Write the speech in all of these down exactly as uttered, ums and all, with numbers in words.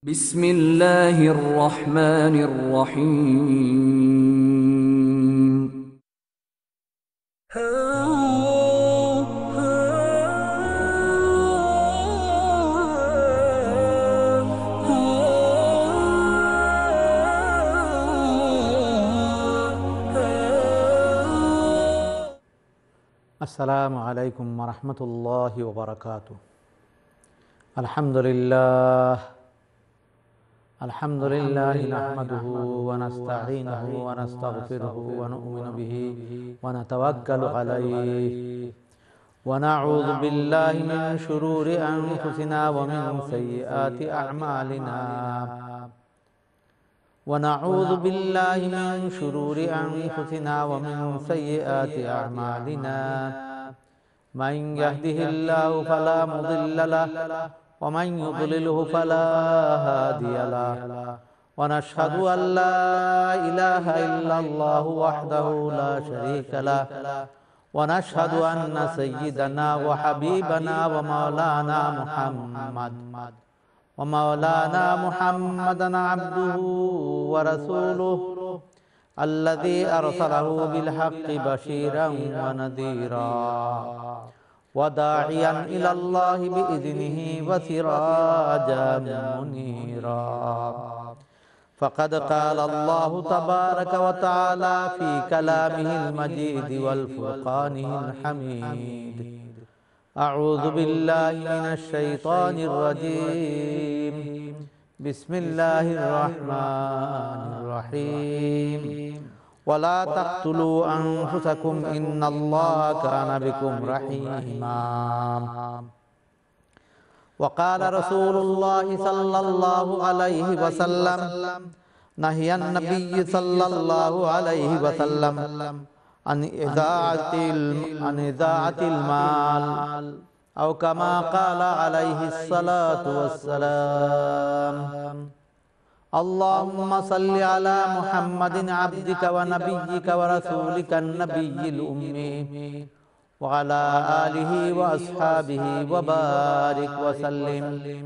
بسم الله الرحمن الرحيم السلام عليكم ورحمة الله وبركاته. الحمد لله الحمد لله نحمده ونستعينه ونستغفره ونؤمن به ونتوكل عليه ونعوذ بالله من شرور أنفسنا ومن سيئات أعمالنا ونعوذ بالله من شرور أنفسنا ومن سيئات أعمالنا من يهده الله فلا مضل له ومن يضلله فلا هادي له ونشهد أن لا إله إلا الله وحده لا شريك له ونشهد أن سيدنا وحبيبنا ومولانا محمد ومولانا محمدا عبده ورسوله الذي أرسله بالحق بشيرا ونذيرا وداعيا إلى الله بإذنه وسراجا منيرا فقد قال الله تبارك وتعالى في كلامه المجيد والفرقانه الحميد أعوذ بالله من الشيطان الرجيم بسم الله الرحمن الرحيم ولا تقتلوا أنفسكم إن الله كان بكم رحيما وقال رسول الله صلى الله عليه وسلم نهي النبي صلى الله عليه وسلم عن إذاعة عن إذاعة المال أو كما قال عليه الصلاة والسلام اللهم صل على محمد عبدك ونبيك ورسولك النبي الأمي وعلى آله وأصحابه وبارك وسلم.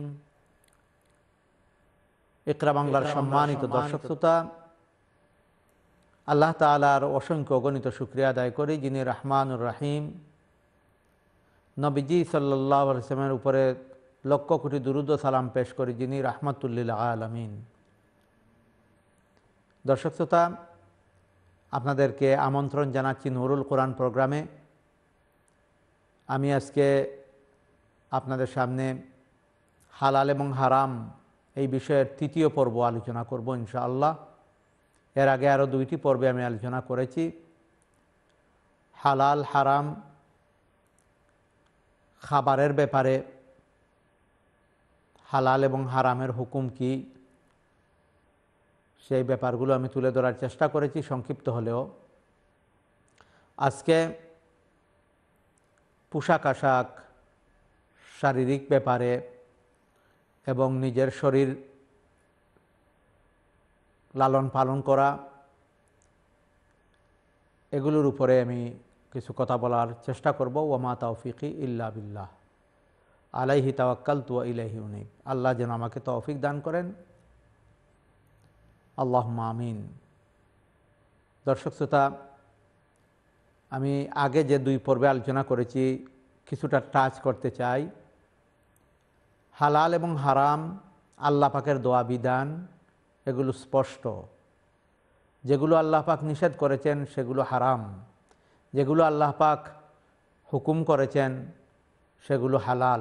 ইকরা বাংলার সম্মানিত দর্শক শ্রোতা, আল্লাহ তাআলার অসংখ্য অগণিত শুকরিয়া আদায় করি যিনি রহমানুর রহিম। নবীজি সাল্লাল্লাহু আলাইহি ওয়াসাল্লামের উপরে লক্ষ কোটি দুরূদ ও সালাম পেশ করি যিনি রাহমাতুল লিল আলামিন। দর্শক শ্রোতা, আপনাদেরকে আমন্ত্রণ জানাচ্ছি নুরুল কোরআন প্রোগ্রামে। আমি আজকে আপনাদের সামনে হালাল এবং হারাম এই বিষয়ের তৃতীয় পর্ব আলোচনা করব ইনশাআল্লাহ। এর আগে আরও দুইটি পর্বে আমি আলোচনা করেছি। হালাল হারাম খাবারের ব্যাপারে হালাল এবং হারামের হুকুম কি, সেই ব্যাপারগুলো আমি তুলে ধরার চেষ্টা করেছি সংক্ষিপ্ত হলেও। আজকে পোশাক আশাক, শারীরিক ব্যাপারে এবং নিজের শরীর লালন পালন করা, এগুলোর উপরে আমি কিছু কথা বলার চেষ্টা করব। ওয়ামা তাওফিকি ইল্লা বিল্লাহ আলাইহি তাওয়াক্কালতু ওয়া ইলাইহি উনীব। আল্লাহ যেন আমাকে তৌফিক দান করেন, আল্লাহুম্মা আমিন। দর্শক শ্রোতা, আমি আগে যে দুই পর্বে আলোচনা করেছি কিছুটা টাচ করতে চাই। হালাল এবং হারাম আল্লাহ পাকের দোয়া বিধান, এগুলো স্পষ্ট। যেগুলো আল্লাহ পাক নিষেধ করেছেন সেগুলো হারাম, যেগুলো আল্লাহ পাক হুকুম করেছেন সেগুলো হালাল।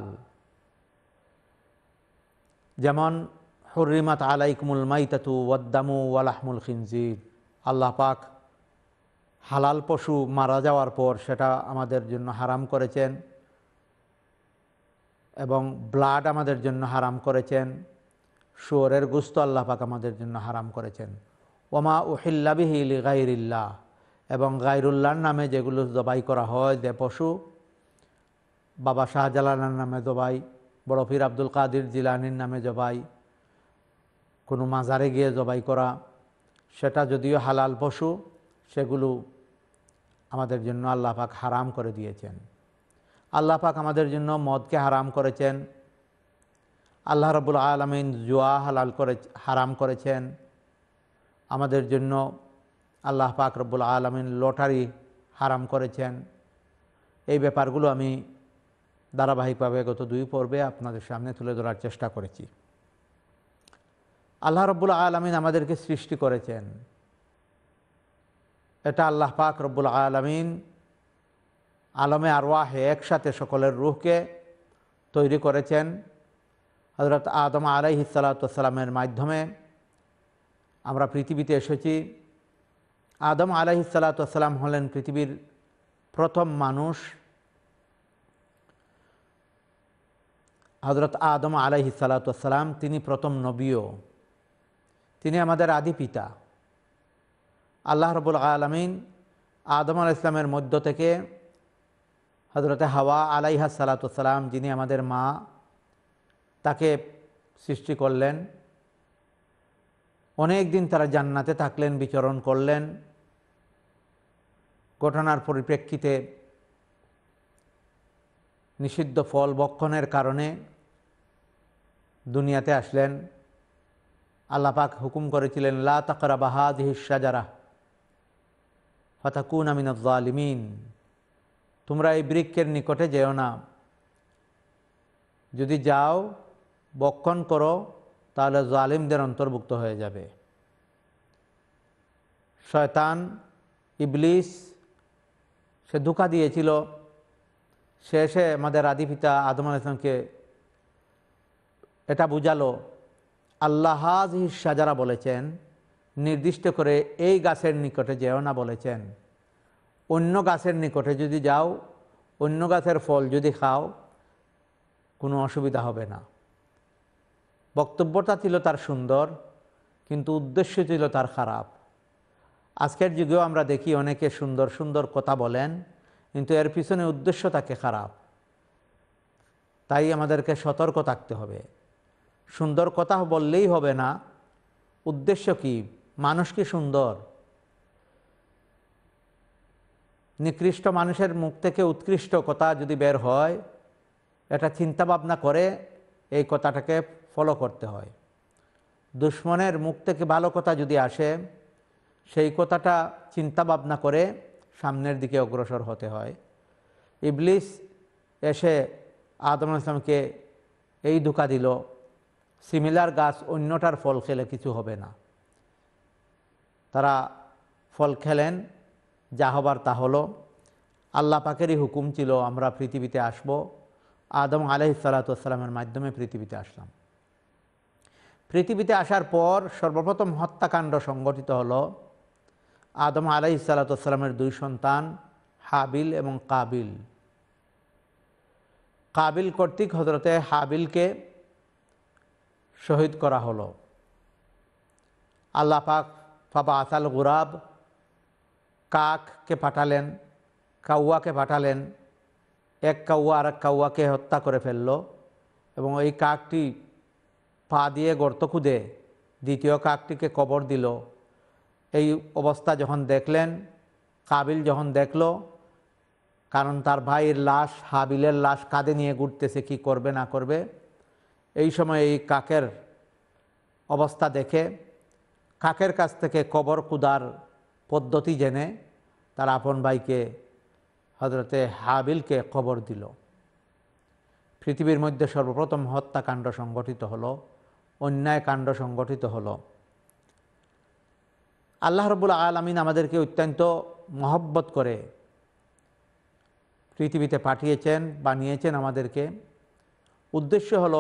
যেমন হুররিমাত আলাইকুমুল মাইতাতু ওয়াদ্দামু ওয়া লাহমুল খিনজির, আল্লাহ পাক হালাল পশু মারা যাওয়ার পর সেটা আমাদের জন্য হারাম করেছেন এবং ব্লাড আমাদের জন্য হারাম করেছেন। শুয়োরের গোশত আল্লাহ পাক আমাদের জন্য হারাম করেছেন। ওমা উহিল্লা বিহি লিগাইরিল্লাহ, এবং গায়রুল্লাহর নামে যেগুলো জবাই করা হয়, যে পশু বাবা শাহজালালের নামে জবাই, বড় পীর আব্দুল কাদির জিলানির নামে জবাই, কোনো মাজারে গিয়ে জবাই করা, সেটা যদিও হালাল পশু, সেগুলো আমাদের জন্য আল্লাহ পাক হারাম করে দিয়েছেন। আল্লাহ পাক আমাদের জন্য মদকে হারাম করেছেন, আল্লাহ রাব্বুল আলামিন জুয়া হালাল করে হারাম করেছেন, আমাদের জন্য আল্লাহ পাক রব্বুল আলামিন লটারি হারাম করেছেন। এই ব্যাপারগুলো আমি ধারাবাহিকভাবে গত দুই পর্বে আপনাদের সামনে তুলে ধরার চেষ্টা করেছি। আল্লাহ রব্বুল আলামিন আমাদেরকে সৃষ্টি করেছেন, এটা আল্লাহ পাক রব্বুল আলামিন আলমে আরওয়াহে একসাথে সকলের রূহকে তৈরি করেছেন। হযরত আদম আলাইহিস সালাতু ওয়াস সালামের মাধ্যমে আমরা পৃথিবীতে এসেছি। আদম আলাইহিস সালাতু ওয়াস সালাম হলেন পৃথিবীর প্রথম মানুষ। হযরত আদম আলাইহিস সালাতু ওয়াস সালাম তিনি প্রথম নবীও, তিনি আমাদের আদি পিতা। আল্লাহ রাব্বুল আলামিন আদম আলাইহিস সালামের মধ্য থেকে হযরতে হাওয়া আলাইহা সালাতু ওয়াস সালাম, যিনি আমাদের মা, তাকে সৃষ্টি করলেন। অনেক দিন তারা জান্নাতে থাকলেন, বিচরণ করলেন। ঘটনার পরিপ্রেক্ষিতে নিষিদ্ধ ফল ভক্ষণের কারণে দুনিয়াতে আসলেন। আল্লাহ পাক হুকুম করেছিলেন, লা তাকরাবা হাযিহিশ শাজারাহ ফাতাকুনা মিনাজ জালিমিন, তোমরা এই বৃক্ষের নিকটে যেও না, যদি যাও ভক্ষণ করো তাহলে জালিমদের অন্তর্ভুক্ত হয়ে যাবে। শয়তান ইবলিস সে ধোঁকা দিয়েছিল, সে এসে আমাদের আদি পিতা আদম আলাইহিস সালামকে এটা বুঝালো। আল্লাহ হাযিহিশ শাজারা বলেছেন, নির্দিষ্ট করে এই গাছের নিকটে যেও না বলেছেন। অন্য গাছের নিকটে যদি যাও, অন্য গাছের ফল যদি খাও, কোনো অসুবিধা হবে না। বক্তব্যটা ছিল তার সুন্দর, কিন্তু উদ্দেশ্য ছিল তার খারাপ। আজকের যুগেও আমরা দেখি অনেকে সুন্দর সুন্দর কথা বলেন, কিন্তু এর পিছনে উদ্দেশ্য থাকে খারাপ। তাই আমাদেরকে সতর্ক থাকতে হবে। সুন্দর কথা বললেই হবে না, উদ্দেশ্য কি, মানুষ কি সুন্দর? নিকৃষ্ট মানুষের মুখ থেকে উৎকৃষ্ট কথা যদি বের হয়, এটা চিন্তা ভাবনা করে এই কথাটাকে ফলো করতে হয়। দুশ্মনের মুখ থেকে ভালো কথা যদি আসে, সেই কথাটা চিন্তা ভাবনা করে সামনের দিকে অগ্রসর হতে হয়। ইবলিস এসে আদম আলাইহিস সালামকে এই ধোঁকা দিল, সিমিলার গাছ অন্যটার ফল খেলে কিছু হবে না। তারা ফল খেলেন, যা হবার তা হলো। আল্লাহ পাকেরই হুকুম ছিল আমরা পৃথিবীতে আসব। আদম আলাইহিস সালাতু ওয়াস সালামের মাধ্যমে পৃথিবীতে আসলাম। পৃথিবীতে আসার পর সর্বপ্রথম হত্যাকাণ্ড সংঘটিত হলো। আদম আলাইহিস সালাতু ওয়াস সালামের দুই সন্তান হাবিল এবং কাবিল। কাবিল কর্তৃক হযরতে হাবিলকে শহীদ করা হলো। আল্লাহ পাক ফাবাআসাল গুরাব, কাককে পাঠালেন, কাউয়াকে পাঠালেন। এক কাউয়া আর এক কাউয়াকে হত্যা করে ফেলল, এবং এই কাকটি পা দিয়ে গর্ত খুঁদে দ্বিতীয় কাকটিকে কবর দিল। এই অবস্থা যখন দেখলেন, কাবিল যখন দেখল, কারণ তার ভাইয়ের লাশ, হাবিলের লাশ কাঁধে নিয়ে ঘুরতেছে, কি করবে না করবে। এই সময় এই কাকের অবস্থা দেখে কাকের কাছ থেকে কবর কুদার পদ্ধতি জেনে তার আপন ভাইকে হযরতে হাবিলকে কবর দিল। পৃথিবীর মধ্যে সর্বপ্রথম হত্যাকাণ্ড সংগঠিত হলো, অন্যায় কাণ্ড সংগঠিত হলো। আল্লাহ রাব্বুল আলামিন আমাদেরকে অত্যন্ত মহব্বত করে পৃথিবীতে পাঠিয়েছেন, বানিয়েছেন আমাদেরকে। উদ্দেশ্য হলো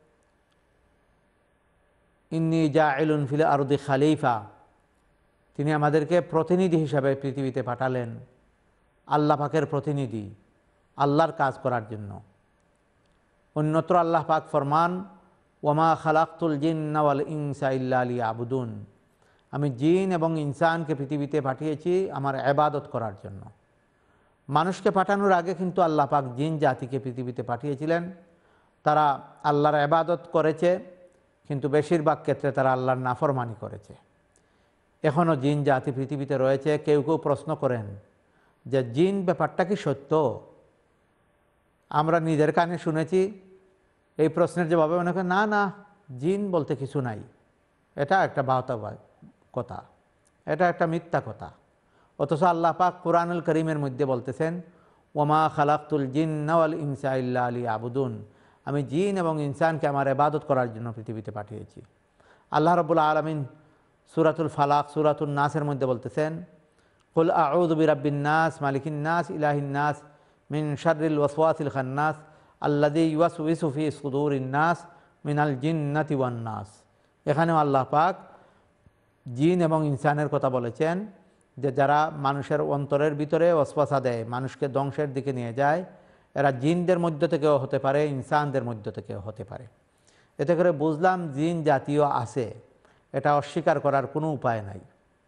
ইন্নী জাইলুন ফিল আরদি খালিফা, তিনি আমাদেরকে প্রতিনিধি হিসাবে পৃথিবীতে পাঠালেন, আল্লাহ পাকের প্রতিনিধি, আল্লাহর কাজ করার জন্য। অন্যত্র আল্লাহ পাক ফরমান, ওয়ামা খালাকতুল জিন্না ওয়াল ইনসা ইল্লা লিয়াবুদুন, আমি জিন এবং ইনসানকে পৃথিবীতে পাঠিয়েছি আমার ইবাদত করার জন্য। মানুষকে পাঠানোর আগে কিন্তু আল্লাহ পাক জিন জাতিকে পৃথিবীতে পাঠিয়েছিলেন। তারা আল্লাহর ইবাদত করেছে, কিন্তু বেশিরভাগ ক্ষেত্রে তারা আল্লাহর নাফরমানি করেছে। এখনও জিন জাতি পৃথিবীতে রয়েছে। কেউ কেউ প্রশ্ন করেন যে জিন ব্যাপারটা কি সত্য? আমরা নিজের কানে শুনেছি এই প্রশ্নের জবাবে অনেকে না না জিন বলতে কিছু নাই, এটা একটা বাহতাবাদ কথা, এটা একটা মিথ্যা কথা। অথচ আল্লাহ পাক কুরআনুল কারীমের মধ্যে বলতেছেন ওমা খালাকতুল জিন্না ওয়াল ইনসা ইল্লা লিয়াবুদুন, আমি জিন এবং ইনসানকে আমার ইবাদত করার জন্য পৃথিবীতে পাঠিয়েছি। আল্লাহ রাব্বুল আলামিন সূরাতুল ফালাক সূরাতুন নাসের মধ্যে বলতেছেন কুল আউযু বিরাব্বিন নাস মালিকিন নাস ইলাহিন নাস মিন শাররিল ওয়াসওয়াসিল খান্নাস আল্লাযী ইউওয়াসউইসু ফি সুদুরিন নাস মিনাল জিন্নাতি ওয়ান নাস। এখানেও আল্লাহ পাক জিন এবং ইনসানের কথা বলেছেন যে যারা মানুষের অন্তরের ভিতরে ওয়াসওয়াসা দেয়, মানুষকে ধ্বংসের দিকে নিয়ে যায়, এরা জিনদের মধ্য থেকেও হতে পারে, ইনসানদের মধ্য থেকেও হতে পারে। এতে করে বুঝলাম জিন জাতীয় আছে, এটা অস্বীকার করার কোনো উপায় নাই।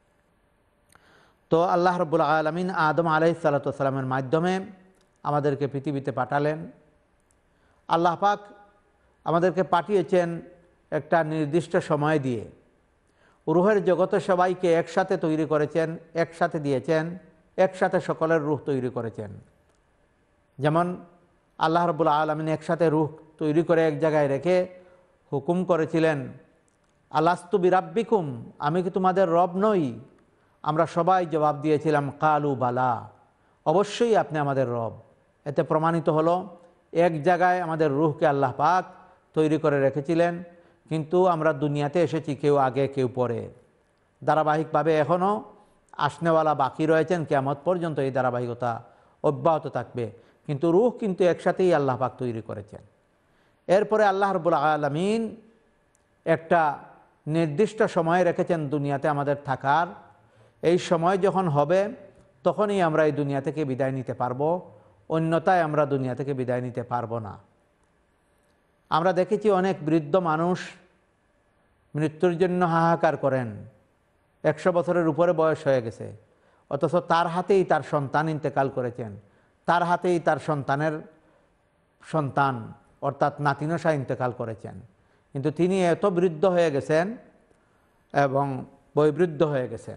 তো আল্লাহ রাব্বুল আলামিন আদম আলাইহিস সালাতু ওয়াস সালামের মাধ্যমে আমাদেরকে পৃথিবীতে পাঠালেন। আল্লাহ পাক আমাদেরকে পাঠিয়েছেন একটা নির্দিষ্ট সময় দিয়ে। রূহের জগতে সবাইকে একসাথে তৈরি করেছেন, একসাথে দিয়েছেন, একসাথে সকলের রূহ তৈরি করেছেন। যেমন আল্লাহ রাব্বুল আলামিন একসাথে রূহ তৈরি করে এক জায়গায় রেখে হুকুম করেছিলেন আলাস্তু বিরাব্বিকুম, আমি কি তোমাদের রব নই? আমরা সবাই জবাব দিয়েছিলাম কালু বালা, অবশ্যই আপনি আমাদের রব। এতে প্রমাণিত হলো এক জায়গায় আমাদের রূহকে আল্লাহ পাক তৈরি করে রেখেছিলেন, কিন্তু আমরা দুনিয়াতে এসেছি কেউ আগে কেউ পরে, ধারাবাহিকভাবে এখনও আসনেওয়ালা বাকি রয়েছেন, কিয়ামত পর্যন্ত এই ধারাবাহিকতা অব্যাহত থাকবে। কিন্তু রূহ কিন্তু একসাথেই আল্লাহ পাক তৈরি করেছেন। এরপরে আল্লাহ রাব্বুল আলামিন একটা নির্দিষ্ট সময় রেখেছেন দুনিয়াতে আমাদের থাকার। এই সময় যখন হবে তখনই আমরা এই দুনিয়া থেকে বিদায় নিতে পারবো, অন্যথায় আমরা দুনিয়া থেকে বিদায় নিতে পারবো না। আমরা দেখেছি অনেক বৃদ্ধ মানুষ মৃত্যুর জন্য হাহাকার করেন, একশো বছরের উপরে বয়স হয়ে গেছে, অথচ তার হাতেই তার সন্তান ইন্তেকাল করেছেন, তার হাতেই তার সন্তানের সন্তান অর্থাৎ নাতিনশা ইন্তেকাল করেছেন, কিন্তু তিনি এত বৃদ্ধ হয়ে গেছেন এবং বয়োবৃদ্ধ হয়ে গেছেন।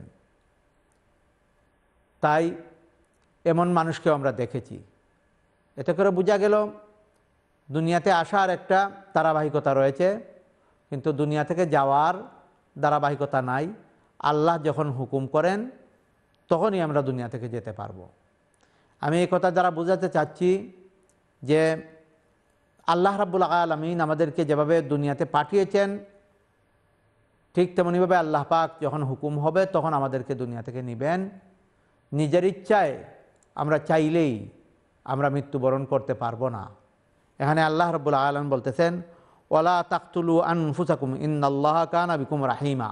তাই এমন মানুষকেও আমরা দেখেছি। এতে করে বোঝা গেল দুনিয়াতে আসার একটা ধারাবাহিকতা রয়েছে, কিন্তু দুনিয়া থেকে যাওয়ার ধারাবাহিকতা নাই। আল্লাহ যখন হুকুম করেন তখনই আমরা দুনিয়া থেকে যেতে পারবো। আমি এই কথা দ্বারা বোঝাতে চাচ্ছি যে আল্লাহ রাব্বুল আলামিন আমাদেরকে যেভাবে দুনিয়াতে পাঠিয়েছেন, ঠিক তেমনিভাবে আল্লাহ পাক যখন হুকুম হবে তখন আমাদেরকে দুনিয়া থেকে নেবেন। নিজের ইচ্ছায় আমরা চাইলেই আমরা মৃত্যুবরণ করতে পারবো না। এখানে আল্লাহ রাব্বুল আলামিন বলতেছেন ওয়ালা তাকতুলু আনফুসাকুম ইন্নাল্লাহা কানা বিকুম রাহিমা।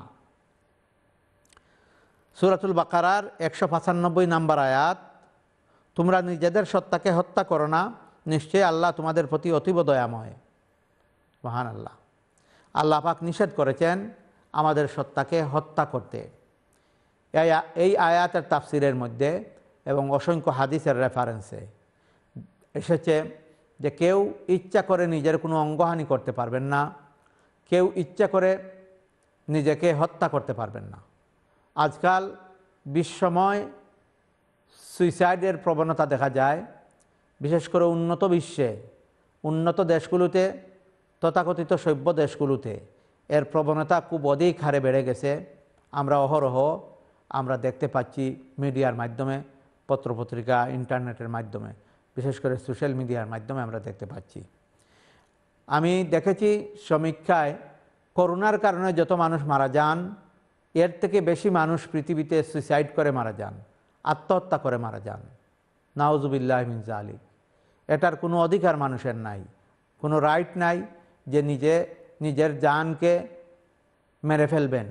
সূরাতুল বাকারার একশো পঁচানব্বই নম্বর আয়াত, তোমরা নিজেদের সত্তাকে হত্যা করো না, নিশ্চয়ই আল্লাহ তোমাদের প্রতি অতীব দয়াময়। মহান আল্লাহ। আল্লাহ পাক নিষেধ করেছেন আমাদের সত্তাকে হত্যা করতে। এই আয়াতের তাফসিরের মধ্যে এবং অসংখ্য হাদিসের রেফারেন্সে এসেছে যে কেউ ইচ্ছা করে নিজের কোনো অঙ্গহানি করতে পারবেন না, কেউ ইচ্ছা করে নিজেকে হত্যা করতে পারবেন না। আজকাল বিশ্বময় সুইসাইডের প্রবণতা দেখা যায়, বিশেষ করে উন্নত বিশ্বে, উন্নত দেশগুলোতে, তথাকথিত সভ্য দেশগুলোতে এর প্রবণতা খুব অধিক হারে বেড়ে গেছে। আমরা অহরহ আমরা দেখতে পাচ্ছি মিডিয়ার মাধ্যমে, পত্রপত্রিকা, ইন্টারনেটের মাধ্যমে, বিশেষ করে সোশ্যাল মিডিয়ার মাধ্যমে আমরা দেখতে পাচ্ছি। আমি দেখেছি সমীক্ষায় করোনার কারণে যত মানুষ মারা যান, এর থেকে বেশি মানুষ পৃথিবীতে সুইসাইড করে মারা যান, আত্মহত্যা করে মারা যান। নাউজুবিল্লাহি মিন যালিক। এটার কোনো অধিকার মানুষের নাই, কোনো রাইট নাই যে নিজে নিজের জানকে মেরে ফেলবেন।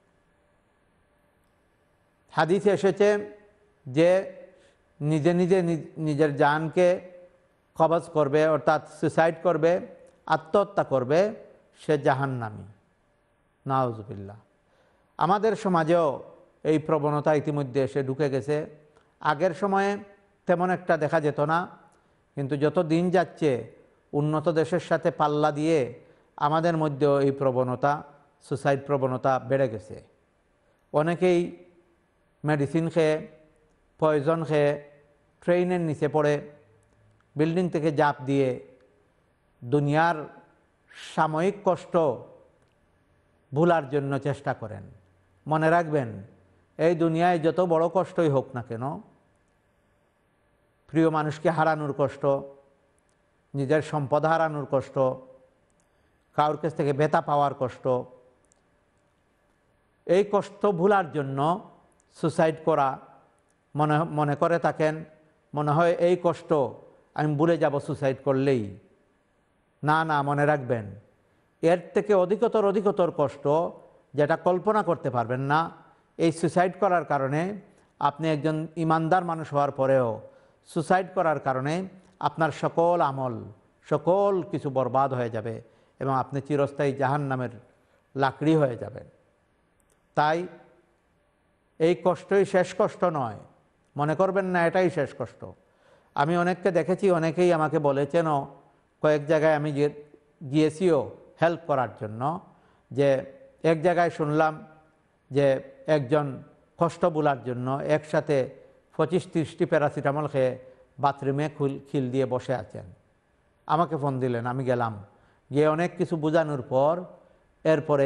হাদিসে এসেছে যে নিজে নিজে নিজের জানকে কবজ করবে, অর্থাৎ সুইসাইড করবে, আত্মহত্যা করবে, সে জাহান্নামী। নাউজুবিল্লাহ। আমাদের সমাজেও এই প্রবণতা ইতিমধ্যে এসে ঢুকে গেছে। আগের সময়ে তেমন একটা দেখা যেত না, কিন্তু যত দিন যাচ্ছে উন্নত দেশের সাথে পাল্লা দিয়ে আমাদের মধ্যেও এই প্রবণতা, সুসাইড প্রবণতা বেড়ে গেছে। অনেকেই মেডিসিন খেয়ে, পয়জন খেয়ে ট্রেনের নিচে পড়ে, বিল্ডিং থেকে জাপ দিয়ে দুনিয়ার সাময়িক কষ্ট ভোলার জন্য চেষ্টা করেন। মনে রাখবেন, এই দুনিয়ায় যত বড় কষ্টই হোক না কেন, প্রিয় মানুষকে হারানোর কষ্ট, নিজের সম্পদ হারানোর কষ্ট, কারোর কাছ থেকে ব্যথা পাওয়ার কষ্ট, এই কষ্ট ভোলার জন্য সুসাইড করা, মনে মনে করে থাকেন মনে হয় এই কষ্ট আমি ভুলে যাব সুসাইড করলেই। না না, মনে রাখবেন, এর থেকে অধিকতর অধিকতর কষ্ট যেটা কল্পনা করতে পারবেন না, এই সুসাইড করার কারণে আপনি একজন ইমানদার মানুষ হওয়ার পরেও সুসাইড করার কারণে আপনার সকল আমল, সকল কিছু বরবাদ হয়ে যাবে এবং আপনি চিরস্থায়ী জাহান্নামের লাকড়ি হয়ে যাবেন। তাই এই কষ্টই শেষ কষ্ট নয়, মনে করবেন না এটাই শেষ কষ্ট। আমি অনেককে দেখেছি, অনেকেই আমাকে বলেছেনও, কয়েক জায়গায় আমি গিয়েছিও হেল্প করার জন্য, যে এক জায়গায় শুনলাম যে একজন কষ্ট ভোলার জন্য একসাথে পঁচিশ ত্রিশটি প্যারাসিটামল খেয়ে বাথরুমে খুল খিল দিয়ে বসে আছেন। আমাকে ফোন দিলেন, আমি গেলাম, গিয়ে অনেক কিছু বোঝানোর পর এরপরে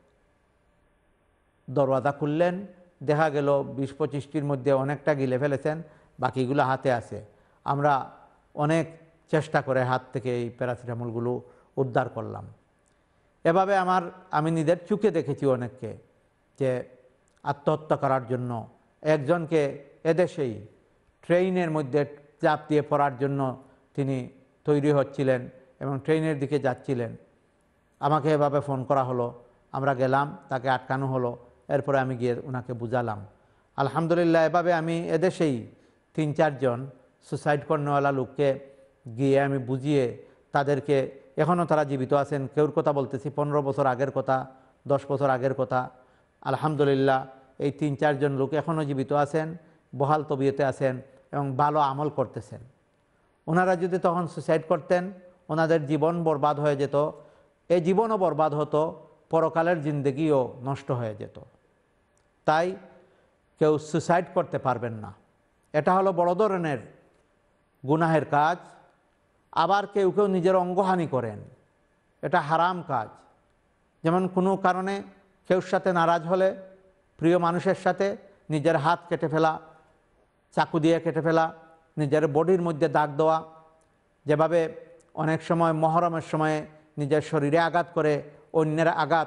দরওয়াজা খুললেন, দেখা গেল বিশ পঁচিশটির মধ্যে অনেকটা গিলে ফেলেছেন, বাকিগুলো হাতে আছে। আমরা অনেক চেষ্টা করে হাত থেকে এই প্যারাসিটামলগুলো উদ্ধার করলাম। এভাবে আমার আমি নিজের চোখে দেখেছি অনেককে যে আত্মহত্যা করার জন্য, একজনকে এদেশেই ট্রেনের মধ্যে চাপ দিয়ে পড়ার জন্য তিনি তৈরি হচ্ছিলেন এবং ট্রেনের দিকে যাচ্ছিলেন। আমাকে এভাবে ফোন করা হলো, আমরা গেলাম, তাকে আটকানো হলো, এরপরে আমি গিয়ে ওনাকে বুঝালাম। আলহামদুলিল্লাহ, এভাবে আমি এদেশেই তিন চারজন সুসাইড করনেওয়ালা লোককে গিয়ে আমি বুঝিয়ে তাদেরকে, এখনও তারা জীবিত আছেন, কেউর কথা বলতেছি পনেরো বছর আগের কথা, দশ বছর আগের কথা। আলহামদুলিল্লাহ, এই তিন চারজন লোক এখনও জীবিত আছেন, বহাল তবিয়তে আছেন এবং ভালো আমল করতেছেন। ওনারা যদি তখন সুসাইড করতেন, ওনাদের জীবন বরবাদ হয়ে যেত, এই জীবনও বরবাদ হতো, পরকালের জিন্দেগিও নষ্ট হয়ে যেত। তাই কেউ সুসাইড করতে পারবেন না, এটা হলো বড় ধরনের গুনাহের কাজ। আবার কেউ কেউ নিজের অঙ্গহানি করেন, এটা হারাম কাজ। যেমন কোনো কারণে কেউর সাথে নারাজ হলে, প্রিয় মানুষের সাথে, নিজের হাত কেটে ফেলা, চাকু দিয়ে কেটে ফেলা, নিজের বডির মধ্যে দাগ দেওয়া, যেভাবে অনেক সময় মহরমের সময়ে নিজের শরীরে আঘাত করে অন্যের আঘাত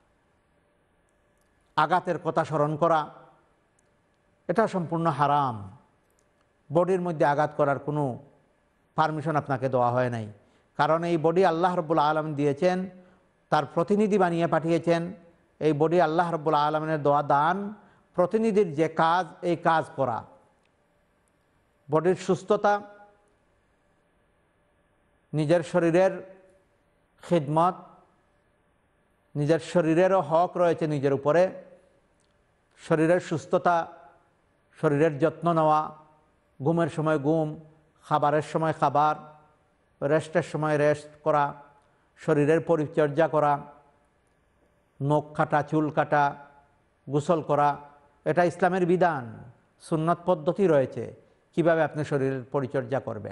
আঘাতের কথা স্মরণ করা, এটা সম্পূর্ণ হারাম। বডির মধ্যে আঘাত করার কোনো পারমিশন আপনাকে দেওয়া হয় নাই, কারণ এই বডি আল্লাহ রাব্বুল আলামিন দিয়েছেন, তার প্রতিনিধি বানিয়ে পাঠিয়েছেন। এই বডি আল্লাহ রাব্বুল আলামিনের দেওয়া দান, প্রতিনিধির যে কাজ, এই কাজ করা। বডির সুস্থতা, নিজের শরীরের খিদমত, নিজের শরীরেরও হক রয়েছে নিজের উপরে। শরীরের সুস্থতা, শরীরের যত্ন নেওয়া, ঘুমের সময় ঘুম, খাবারের সময় খাবার, রেস্টের সময় রেস্ট করা, শরীরের পরিচর্যা করা, নখ কাটা, চুল কাটা, গোসল করা, এটা ইসলামের বিধান, সুন্নত পদ্ধতি রয়েছে কিভাবে আপনি শরীরের পরিচর্যা করবেন।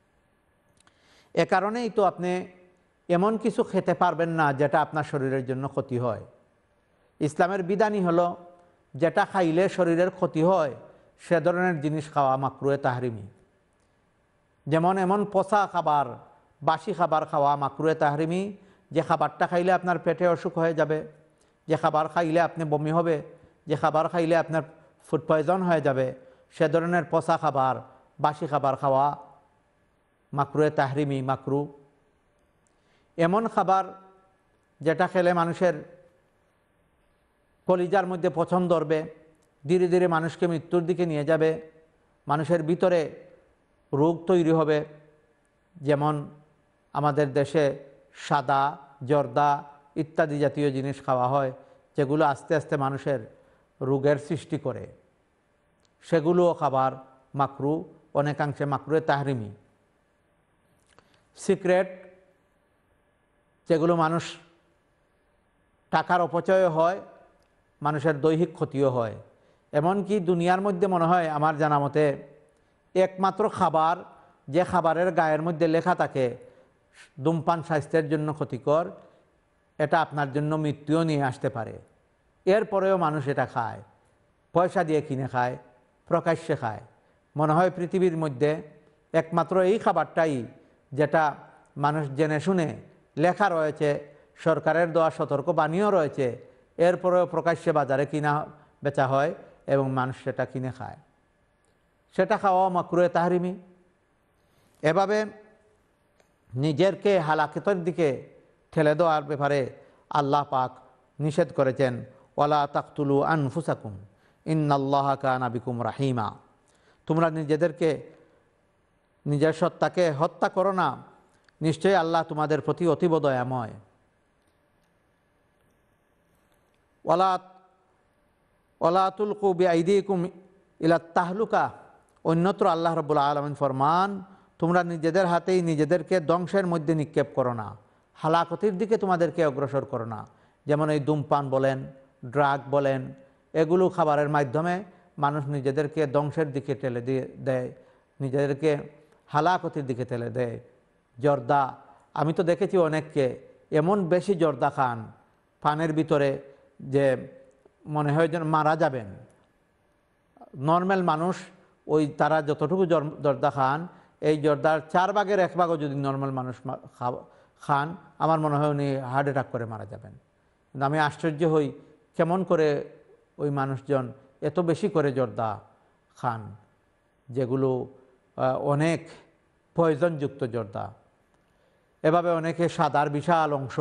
এ কারণেই তো আপনি এমন কিছু খেতে পারবেন না যেটা আপনার শরীরের জন্য ক্ষতি হয়। ইসলামের বিধানই হলো যেটা খাইলে শরীরের ক্ষতি হয় সে ধরনের জিনিস খাওয়া মাকরুহে তাহরিমি। যেমন এমন পচা খাবার, বাসি খাবার খাওয়া মাকরুহে তাহরিমি, যে খাবারটা খাইলে আপনার পেটে অসুখ হয়ে যাবে, যে খাবার খাইলে আপনি বমি হবে, যে খাবার খাইলে আপনার ফুড পয়জন হয়ে যাবে, সে ধরনের পচা খাবার, বাসি খাবার খাওয়া মাকরুহে তাহরিমি, মাকরু। এমন খাবার যেটা খেলে মানুষের কলিজার মধ্যে পচন ধরবে, ধীরে ধীরে মানুষকে মৃত্যুর দিকে নিয়ে যাবে, মানুষের ভিতরে রোগ তৈরি হবে। যেমন আমাদের দেশে সাদা, জর্দা ইত্যাদি জাতীয় জিনিস খাওয়া হয়, যেগুলো আস্তে আস্তে মানুষের রোগের সৃষ্টি করে, সেগুলোও খাবার মাকরু, অনেকাংশে মাকরুহে তাহরিমি। সিগারেট, যেগুলো মানুষ টাকার অপচয় হয়, মানুষের দৈহিক ক্ষতিও হয়। এমনকি দুনিয়ার মধ্যে মনে হয় আমার জানা মতে একমাত্র খাবার, যে খাবারের গায়ের মধ্যে লেখা থাকে ধূমপান স্বাস্থ্যের জন্য ক্ষতিকর, এটা আপনার জন্য মৃত্যুও নিয়ে আসতে পারে, এরপরেও মানুষ এটা খায়, পয়সা দিয়ে কিনে খায়, প্রকাশ্যে খায়। মনে হয় পৃথিবীর মধ্যে একমাত্র এই খাবারটাই যেটা মানুষ জেনে শুনে লেখা রয়েছে, সরকারের দেওয়া সতর্কবাণীও রয়েছে, এরপরেও প্রকাশ্যে বাজারে কিনা বেচা হয় এবং মানুষ সেটা কিনে খায়। সেটা খাওয়া মাকরুহে তাহরিমি। এভাবে নিজেরকে হালাকতের দিকে ঠেলে দেওয়ার ব্যাপারে আল্লাহ পাক নিষেধ করেছেন, ওয়ালা তাকতুলু আনফুসাকুম ইন্নাল্লাহা কানা বিকুম রাহিমা। তোমরা নিজেদেরকে, নিজের সত্তাকে হত্যা করো না, নিশ্চয়ই আল্লাহ তোমাদের প্রতি অতীব দয়াময়। ওয়ালা ওয়ালা তুলকু বিআইদিকুম ইলা তাহলুকা। অন্যত্র আল্লাহ রাব্বুল আলামিন ফরমান, তোমরা নিজেদের হাতেই নিজেদেরকে ধ্বংসের মধ্যে নিক্ষেপ করো না, হালাকতির দিকে তোমাদেরকে অগ্রসর করো না। যেমন এই ধূমপান বলেন, ড্রাগ বলেন, এগুলো খাবারের মাধ্যমে মানুষ নিজেদেরকে ধ্বংসের দিকে ঠেলে দিয়ে দেয়, নিজেদেরকে হালাকতির দিকে ঠেলে দেয়। জর্দা, আমি তো দেখেছি অনেককে এমন বেশি জর্দা খান পানের ভিতরে যে মনে হয় যেন মারা যাবেন। নর্মাল মানুষ ওই তারা যতটুকু জর্দা খান, এই জর্দার চার ভাগের এক ভাগও যদি নর্মাল মানুষ খান, আমার মনে হয় উনি হার্ট অ্যাটাক করে মারা যাবেন। কিন্তু আমি আশ্চর্য হই কেমন করে ওই মানুষজন এত বেশি করে জর্দা খান, যেগুলো অনেক পয়জনযুক্ত জর্দা। এভাবে অনেকে সাদার বিশাল অংশ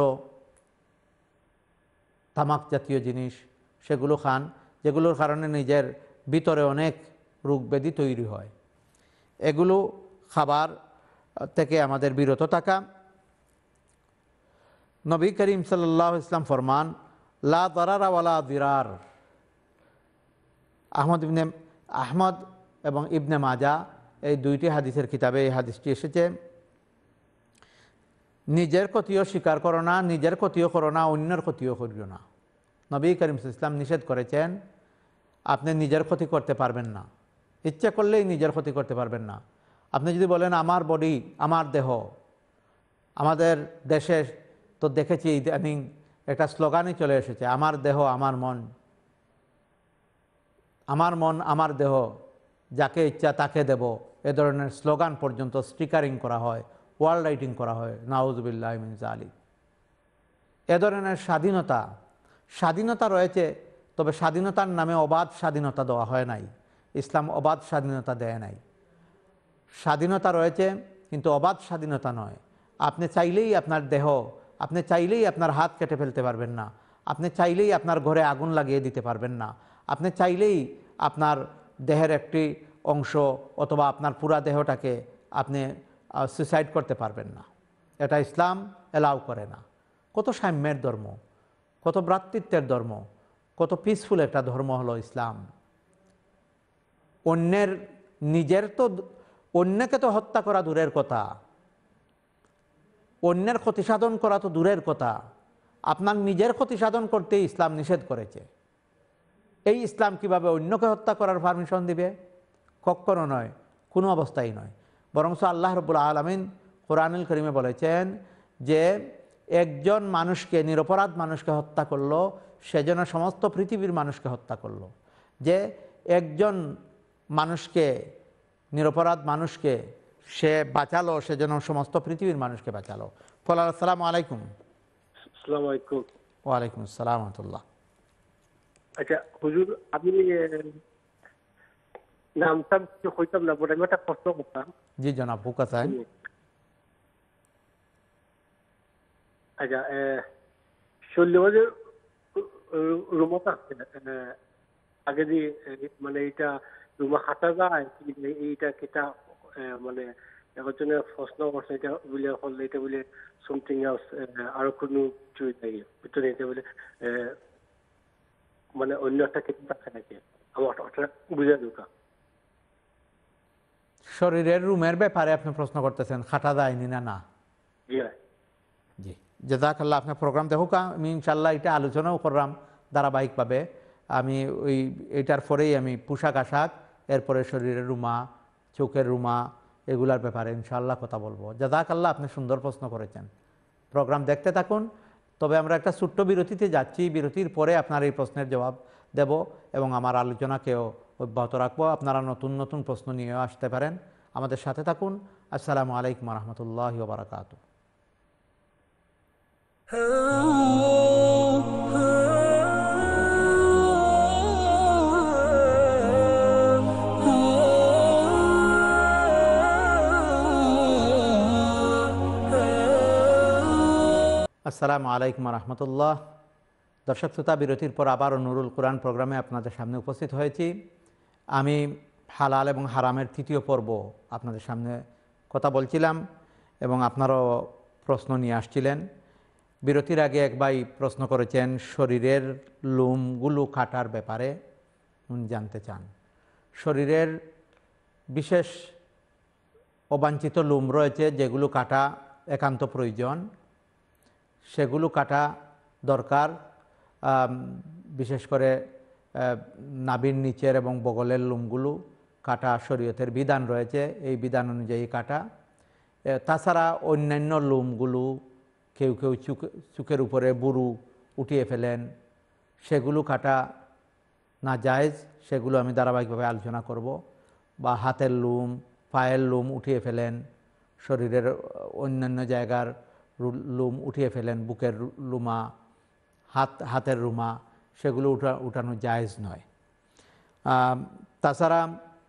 তামাক জাতীয় জিনিস সেগুলো খান, যেগুলোর কারণে নিজের ভিতরে অনেক রোগ ব্যাধি তৈরি হয়। এগুলো খাবার থেকে আমাদের বিরত থাকা। নবী করিম সাল্লাল্লাহু আলাইহি ওয়াসাল্লাম ফরমান, লা দারারা ওয়ালা দিরার। আহমদ ইবনে আহমদ এবং ইবনে মাজা এই দুইটি হাদিসের কিতাবে এই হাদিসটি এসেছে। নিজের ক্ষতিও স্বীকার করো না, নিজের ক্ষতিও করো না, অন্যের ক্ষতিও করিও না। নবী করিম সাল্লাল্লাহু আলাইহি ওয়াসাল্লাম নিষেধ করেছেন, আপনি নিজের ক্ষতি করতে পারবেন না, ইচ্ছা করলেই নিজের ক্ষতি করতে পারবেন না। আপনি যদি বলেন আমার বডি, আমার দেহ, আমাদের দেশে তো দেখেছি ইদানিং একটা স্লোগানই চলে এসেছে, আমার দেহ আমার মন, আমার মন আমার দেহ, যাকে ইচ্ছা তাকে দেব, এ ধরনের স্লোগান পর্যন্ত স্টিকারিং করা হয়, ওয়াল রাইটিং করা হয়। নাউজুবিল্লাহি মিন যালিক। এ ধরনের স্বাধীনতা স্বাধীনতা রয়েছে, তবে স্বাধীনতার নামে অবাধ স্বাধীনতা দেওয়া হয় নাই। ইসলাম অবাধ স্বাধীনতা দেয় নাই। স্বাধীনতা রয়েছে কিন্তু অবাধ স্বাধীনতা নয়। আপনি চাইলেই আপনার দেহ, আপনি চাইলেই আপনার হাত কেটে ফেলতে পারবেন না, আপনি চাইলেই আপনার ঘরে আগুন লাগিয়ে দিতে পারবেন না, আপনি চাইলেই আপনার দেহের একটি অংশ অথবা আপনার পুরা দেহটাকে আপনি সুইসাইড করতে পারবেন না। এটা ইসলাম এলাও করে না। কত সাম্যের ধর্ম, কত ভ্রাতৃত্বের ধর্ম, কত পিসফুল একটা ধর্ম হলো ইসলাম। অন্যের, নিজের তো, অন্যকে তো হত্যা করা দূরের কথা, অন্যের ক্ষতি সাধন করা তো দূরের কথা, আপনার নিজের ক্ষতি সাধন করতেই ইসলাম নিষেধ করেছে। এই ইসলাম কিভাবে অন্যকে হত্যা করার পারমিশন দিবে? কখনো নয়, কোনো অবস্থায় নয়। বরং আল্লাহ রাব্বুল আলামিন কোরআনুল কারীমে বলেছেন যে একজন মানুষকে, নিরপরাধ মানুষকে হত্যা করলো, সেজন্য সমস্ত পৃথিবীর মানুষকে হত্যা করলো। যে একজন মানুষকে, নিরপরাধ মানুষকে সে বাঁচালো, সেজন্য সমস্ত পৃথিবীর মানুষকে বাঁচালো। ফলে আসসালামু আলাইকুম। আসসালামু আলাইকুম। ওয়ালাইকুম আসসালাম ওয়া রাহমাতুল্লাহ। আচ্ছা হুজুর, আমি নামটা কিছু কইতাম না, বড় একটা প্রশ্ন করতাম। জি জনাব, হুকা চাই। আচ্ছা, শৈলবাজে রুমটা আগে যে মানে এটা রুমা হাঁটা যায়, এইটা কেটা মানে একজনের প্রশ্ন করছে, এটা বলে করলে এটা বলে সামথিং এলস, আরো কোনো চুই থাকে ভিতরে, এটা বলে মানে অন্য একটা কেটে থাকে নাকি, আমার ওটা বুঝে ঢোকা। শরীরের রুমের ব্যাপারে আপনি প্রশ্ন করতেছেন, খাটা যায়নি না? না জি জি, জাযাকাল্লাহ। আপনার প্রোগ্রাম দেখুক, আমি ইনশাল্লাহ এটা আলোচনাও করলাম ধারাবাহিকভাবে। আমি ওই এটার পরেই আমি পোশাক আশাক, এরপরে শরীরের রুমা, চোখের রুমা, এগুলার ব্যাপারে ইনশাআল্লাহ কথা বলবো। জাযাকাল্লাহ, আপনি সুন্দর প্রশ্ন করেছেন। প্রোগ্রাম দেখতে থাকুন। তবে আমরা একটা ছোট্ট বিরতিতে যাচ্ছি, বিরতির পরে আপনার এই প্রশ্নের জবাব দেব এবং আমার আলোচনাকেও অব্যাহত রাখবো। আপনারা নতুন নতুন প্রশ্ন নিয়েও আসতে পারেন, আমাদের সাথে থাকুন। আসসালামু আলাইকুম রহমতুল্লাহি ওয়া বারাকাতুহু। আসসালামু আলাইকুম রহমতুল্লাহ। দর্শক শ্রোতা, বিরতির পর আবারও নুরুল কোরআন প্রোগ্রামে আপনাদের সামনে উপস্থিত হয়েছি। আমি হালাল এবং হারামের তৃতীয় পর্ব আপনাদের সামনে কথা বলছিলাম এবং আপনারাও প্রশ্ন নিয়ে আসছিলেন। বিরতির আগে এক ভাই প্রশ্ন করেছেন শরীরের লোমগুলো কাটার ব্যাপারে উনি জানতে চান। শরীরের বিশেষ অবাঞ্ছিত লোম রয়েছে যেগুলো কাটা একান্ত প্রয়োজন, সেগুলো কাটা দরকার। বিশেষ করে নাভির নিচের এবং বগলের লোমগুলো কাটা শরীয়তের বিধান রয়েছে, এই বিধান অনুযায়ী কাটা। তাছাড়া অন্যান্য লোমগুলো কেউ কেউ চুক চুকের উপরে বুরু উঠিয়ে ফেলেন, সেগুলো কাটা না জায়েজ, সেগুলো আমি ধারাবাহিকভাবে আলোচনা করব। বা হাতের লোম, পায়ের লোম উঠিয়ে ফেলেন, শরীরের অন্যান্য জায়গার লোম উঠিয়ে ফেলেন, বুকের লুমা, হাত হাতের রুমা, সেগুলো উঠা উঠানো জায়েজ নয়। তাছাড়া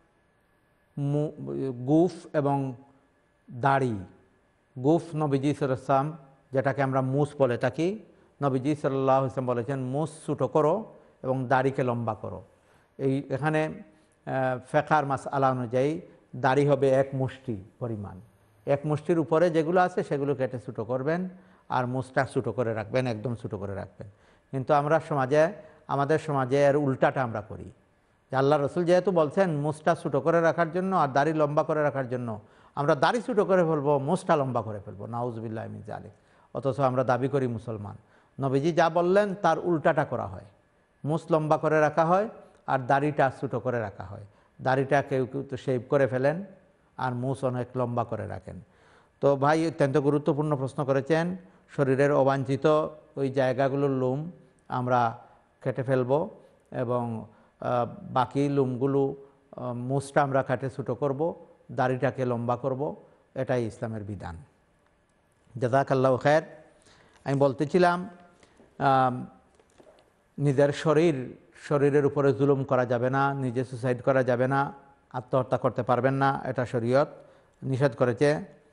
গুফ এবং দাড়ি, গুফ নবীজি সাল্লাল্লাহু আলাইহি ওয়াসাল্লাম যেটাকে আমরা মুস বলে থাকি, নবীজি সাল্লাল্লাহু আলাইহি ওয়াসাল্লাম বলেছেন মুস ছোটো করো এবং দাড়িকে লম্বা করো। এই এখানে ফেকার মাসআলা অনুযায়ী দাড়ি হবে এক মুষ্টি পরিমাণ, এক মুষ্টির উপরে যেগুলো আছে সেগুলো কেটে ছোটো করবেন, আর মুসটা ছোটো করে রাখবেন, একদম ছোটো করে রাখবেন। কিন্তু আমরা সমাজে, আমাদের সমাজে এর উল্টাটা আমরা করি। যে আল্লাহ রসুল যেহেতু বলছেন মুসটা ছোটো করে রাখার জন্য আর দাড়ি লম্বা করে রাখার জন্য, আমরা দাড়ি ছোটো করে ফেলবো, মুসটা লম্বা করে ফেলবো, নাউজুবিল্লাহ মিন যালিক। অথচ আমরা দাবি করি মুসলমান। নবীজি যা বললেন তার উল্টাটা করা হয়, মুস লম্বা করে রাখা হয় আর দাড়িটা ছোটো করে রাখা হয়। দাড়িটা কেউ কেউ তো শেভ করে ফেলেন আর মুস অনেক লম্বা করে রাখেন। তো ভাই অত্যন্ত গুরুত্বপূর্ণ প্রশ্ন করেছেন। শরীরের অবাঞ্ছিত ওই জায়গাগুলোর লোম আমরা কেটে ফেলব এবং বাকি লোমগুলো মুসটা আমরা কেটে ছোটো করব, দাড়িটাকে লম্বা করব, এটাই ইসলামের বিধান। জাযাকাল্লাহু খায়র। আমি বলতেছিলাম নিজের শরীর শরীরের উপরে জুলুম করা যাবে না, নিজে সুসাইড করা যাবে না, আত্মহত্যা করতে পারবেন না, এটা শরীয়ত নিষেধ করেছে।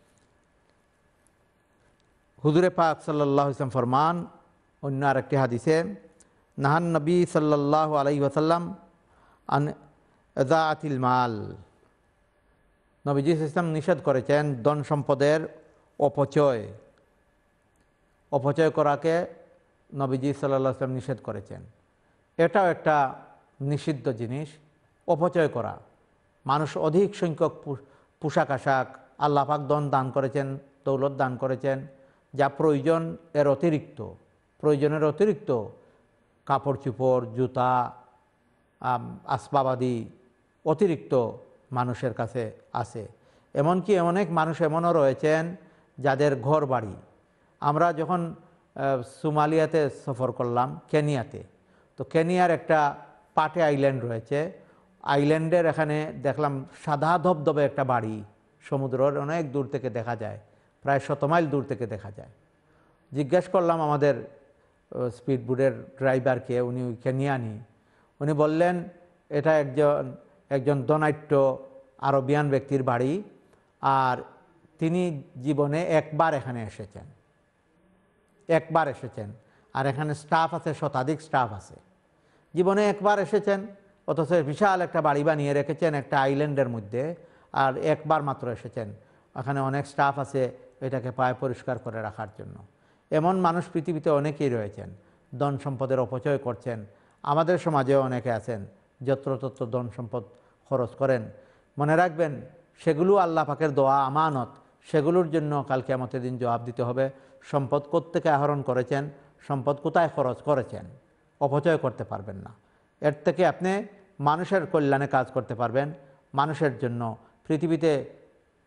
হুজুরে পাক সাল্লাল্লাহু আলাইহি ওয়াসাল্লাম ফরমান অন্য আরেকটি হাদিসে, নাহান নবী সাল্লাল্লাহু আলাইহি ওয়াসাল্লাম আন ইযাআতিল মাল, নবীজি সাল্লাল্লাহু আলাইহি ওয়াসাল্লাম নিষেধ করেছেন ধন সম্পদের অপচয়, অপচয় করাকে নবীজি সাল্লাল্লাহু আলাইহি ওয়াসাল্লাম নিষেধ করেছেন। এটাও একটা নিষিদ্ধ জিনিস, অপচয় করা। মানুষ অধিক সংখ্যক পোশাক আশাক, আল্লাহ পাক ধন দান করেছেন, দৌলত দান করেছেন, যা প্রয়োজন এর অতিরিক্ত, প্রয়োজনের অতিরিক্ত কাপড় চোপড়, জুতা, আসবাবাদি অতিরিক্ত মানুষের কাছে আছে। এমনকি অনেক মানুষ এমনও রয়েছেন যাদের ঘর বাড়ি। আমরা যখন সোমালিয়াতে সফর করলাম, কেনিয়াতে, তো কেনিয়ার একটা পাটে আইল্যান্ড রয়েছে, আইল্যান্ডের এখানে দেখলাম সাদা ধবধবে একটা বাড়ি, সমুদ্রের অনেক দূর থেকে দেখা যায়, প্রায় শত মাইল দূর থেকে দেখা যায়। জিজ্ঞেস করলাম আমাদের স্পিডবোটের ড্রাইভারকে, উনি কেনিয়ানি, উনি বললেন এটা একজন একজন ধনাঢ্য আরবিয়ান ব্যক্তির বাড়ি, আর তিনি জীবনে একবার এখানে এসেছেন, একবার এসেছেন, আর এখানে স্টাফ আছে, শতাধিক স্টাফ আছে। জীবনে একবার এসেছেন, অথচ বিশাল একটা বাড়ি বানিয়ে রেখেছেন একটা আইল্যান্ডের মধ্যে, আর একবার মাত্র এসেছেন। এখানে অনেক স্টাফ আছে এটাকে পায় পরিষ্কার করে রাখার জন্য। এমন মানুষ পৃথিবীতে অনেকেই রয়েছেন, ধন সম্পদের অপচয় করছেন। আমাদের সমাজেও অনেকে আছেন যত্রতত্র ধন সম্পদ খরচ করেন। মনে রাখবেন সেগুলো আল্লাহ পাকের দোয়া আমানত, সেগুলোর জন্য কাল কিয়ামতের দিন জবাব দিতে হবে। সম্পদ কোত্থেকে আহরণ করেছেন, সম্পদ কোথায় খরচ করেছেন, অপচয় করতে পারবেন না। এর থেকে আপনি মানুষের কল্যাণে কাজ করতে পারবেন, মানুষের জন্য পৃথিবীতে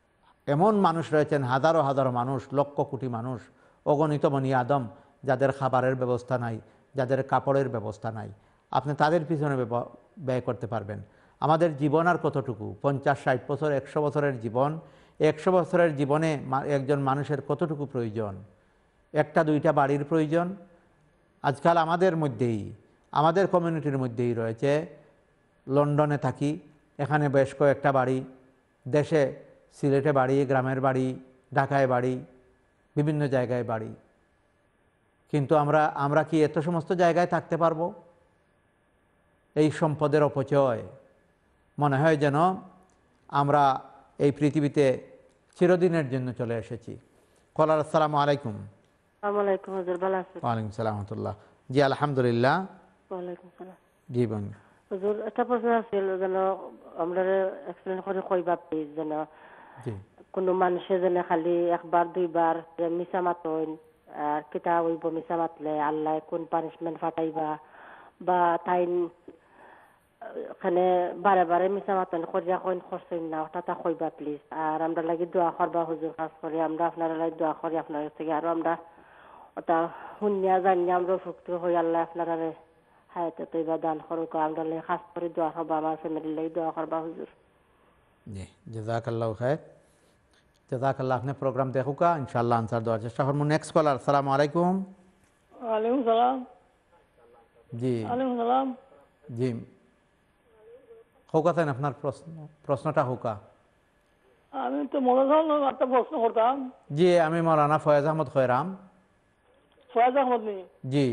এমন মানুষ রয়েছেন, হাজারো হাজারো মানুষ, লক্ষ কোটি মানুষ, অগণিত বনি আদম, যাদের খাবারের ব্যবস্থা নাই, যাদের কাপড়ের ব্যবস্থা নাই। আপনি তাদের পিছনে ব্যয় করতে পারবেন। আমাদের জীবন আর কতটুকু? পঞ্চাশ ষাট বছর, একশো বছরের জীবন। একশো বছরের জীবনে একজন মানুষের কতটুকু প্রয়োজন? একটা দুইটা বাড়ির প্রয়োজন। আজকাল আমাদের মধ্যেই, আমাদের কমিউনিটির মধ্যেই রয়েছে, লন্ডনে থাকি, এখানে বেশ কয়েকটা বাড়ি, দেশে সিলেটে বাড়ি, গ্রামের বাড়ি, ঢাকায় বাড়ি, বিভিন্ন জায়গায় বাড়ি। কিন্তু আমরা আমরা কি এত সমস্ত জায়গায় থাকতে পারবো? এই সম্পদের অপচয়। মনে হয় যেন আমরা এই পৃথিবীতে চিরদিনের জন্য চলে এসেছি। কলার আসসালামু আলাইকুম। ওয়ালাইকুম হুজুর, ভালো আছেন? ওয়ালাইকুম সালাম ওয়া রাহমাতুল্লাহ। জি আলহামদুলিল্লাহ। ওয়ালাইকুম সালাম। জি বোন। হুজুর, একটা প্রশ্ন আছে, যেন আমরা এক্সপ্লেন করে কইবা প্লিজ। যেন জি কোনো মানুষে যেন খালি একবার দুইবার মিছা মাতইন, আর কিতা হইব মিছা মাতলে আল্লাহ কোন পানিশমেন্ট ফাটাইবা, বা তাইন এখানে বারে বারে মিছা মাতইন করিয়া কইন করছেন না, ওটা কইবা প্লিজ। আর আমরা লাগি দোয়া করবা হুজুর, খাস করে আমরা আপনারা লাগি দোয়া করি আপনার থেকে। আর আমরা ওটা শুনিয়া জানিয়া আমরা উপকৃত হই। আল্লাহ আপনারা হায়াতে তৈবা দান করুক। আমরা লাগি খাস করে দোয়া করবা, আমার ফ্যামিলির লাগি দোয়া করবা হুজুর। জি জাযাকাল্লাহু খায়র। জাযাকাল্লাহ। আপনি প্রোগ্রাম দেখুকা, ইনশাআল্লাহ আনসার দেওয়ার চেষ্টা করবো। Next caller. আসসালামু আলাইকুম। ওয়ালাইকুম সালাম। জি ওয়ালাইকুম সালাম। জি হোকাতেন আপনার প্রশ্ন, প্রশ্নটা হোকা। আমি তো মৌলানা একটা প্রশ্ন করতাম। জি আমি মৌলানা ফয়েজ আহমদ খয়রাম। ফয়েজ আহমদ নি? জি।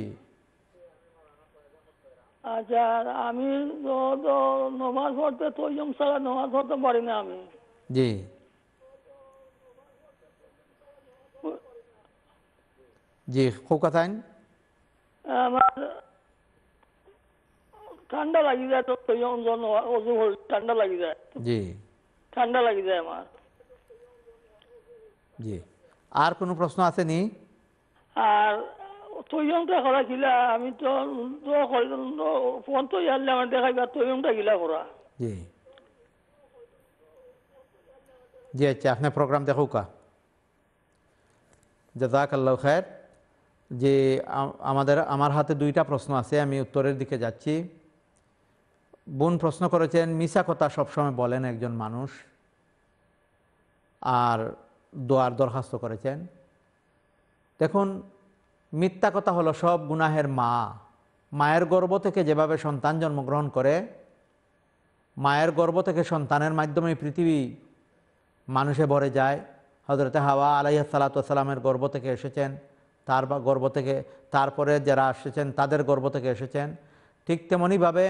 আচ্ছা, আমি তো তো নমাজ পড়তে তৈয়ম ছাড়া নমাজ পড়তে পারি না আমি। জি জি হোকাতেন। আমার ঠান্ডা লাগি যায় তো, তৈয়ম জন্য অজু হল ঠান্ডা লাগি যায়। জি ঠান্ডা লাগি যায় আমার। জি আর কোনো প্রশ্ন আছে নি? আর তৈয়মটা করা গিলা আমি তো ফোন তো ইয়ারলে আমার দেখাইবা তৈয়মটা গিলা করা। জি জি আচ্ছা, আপনি প্রোগ্রাম দেখুকা। জাযাকাল্লাহু খায়র। যে আমাদের আমার হাতে দুইটা প্রশ্ন আছে, আমি উত্তরের দিকে যাচ্ছি। বোন প্রশ্ন করেছেন, মিছা কথা সবসময় বলেন একজন মানুষ, আর দোয়ার দরখাস্ত করেছেন। দেখুন, মিথ্যা কথা হলো সব গুনাহের মা। মায়ের গর্ভ থেকে যেভাবে সন্তান জন্মগ্রহণ করে, মায়ের গর্ভ থেকে সন্তানের মাধ্যমে পৃথিবী মানুষে ভরে যায়। হযরতে হাওয়া আলাইহিস সালাতু ওয়াস সালামের গর্ভ থেকে এসেছেন, তার বা গর্ভ থেকে তারপরে যারা এসেছেন তাদের গর্ভ থেকে এসেছেন। ঠিক তেমনইভাবে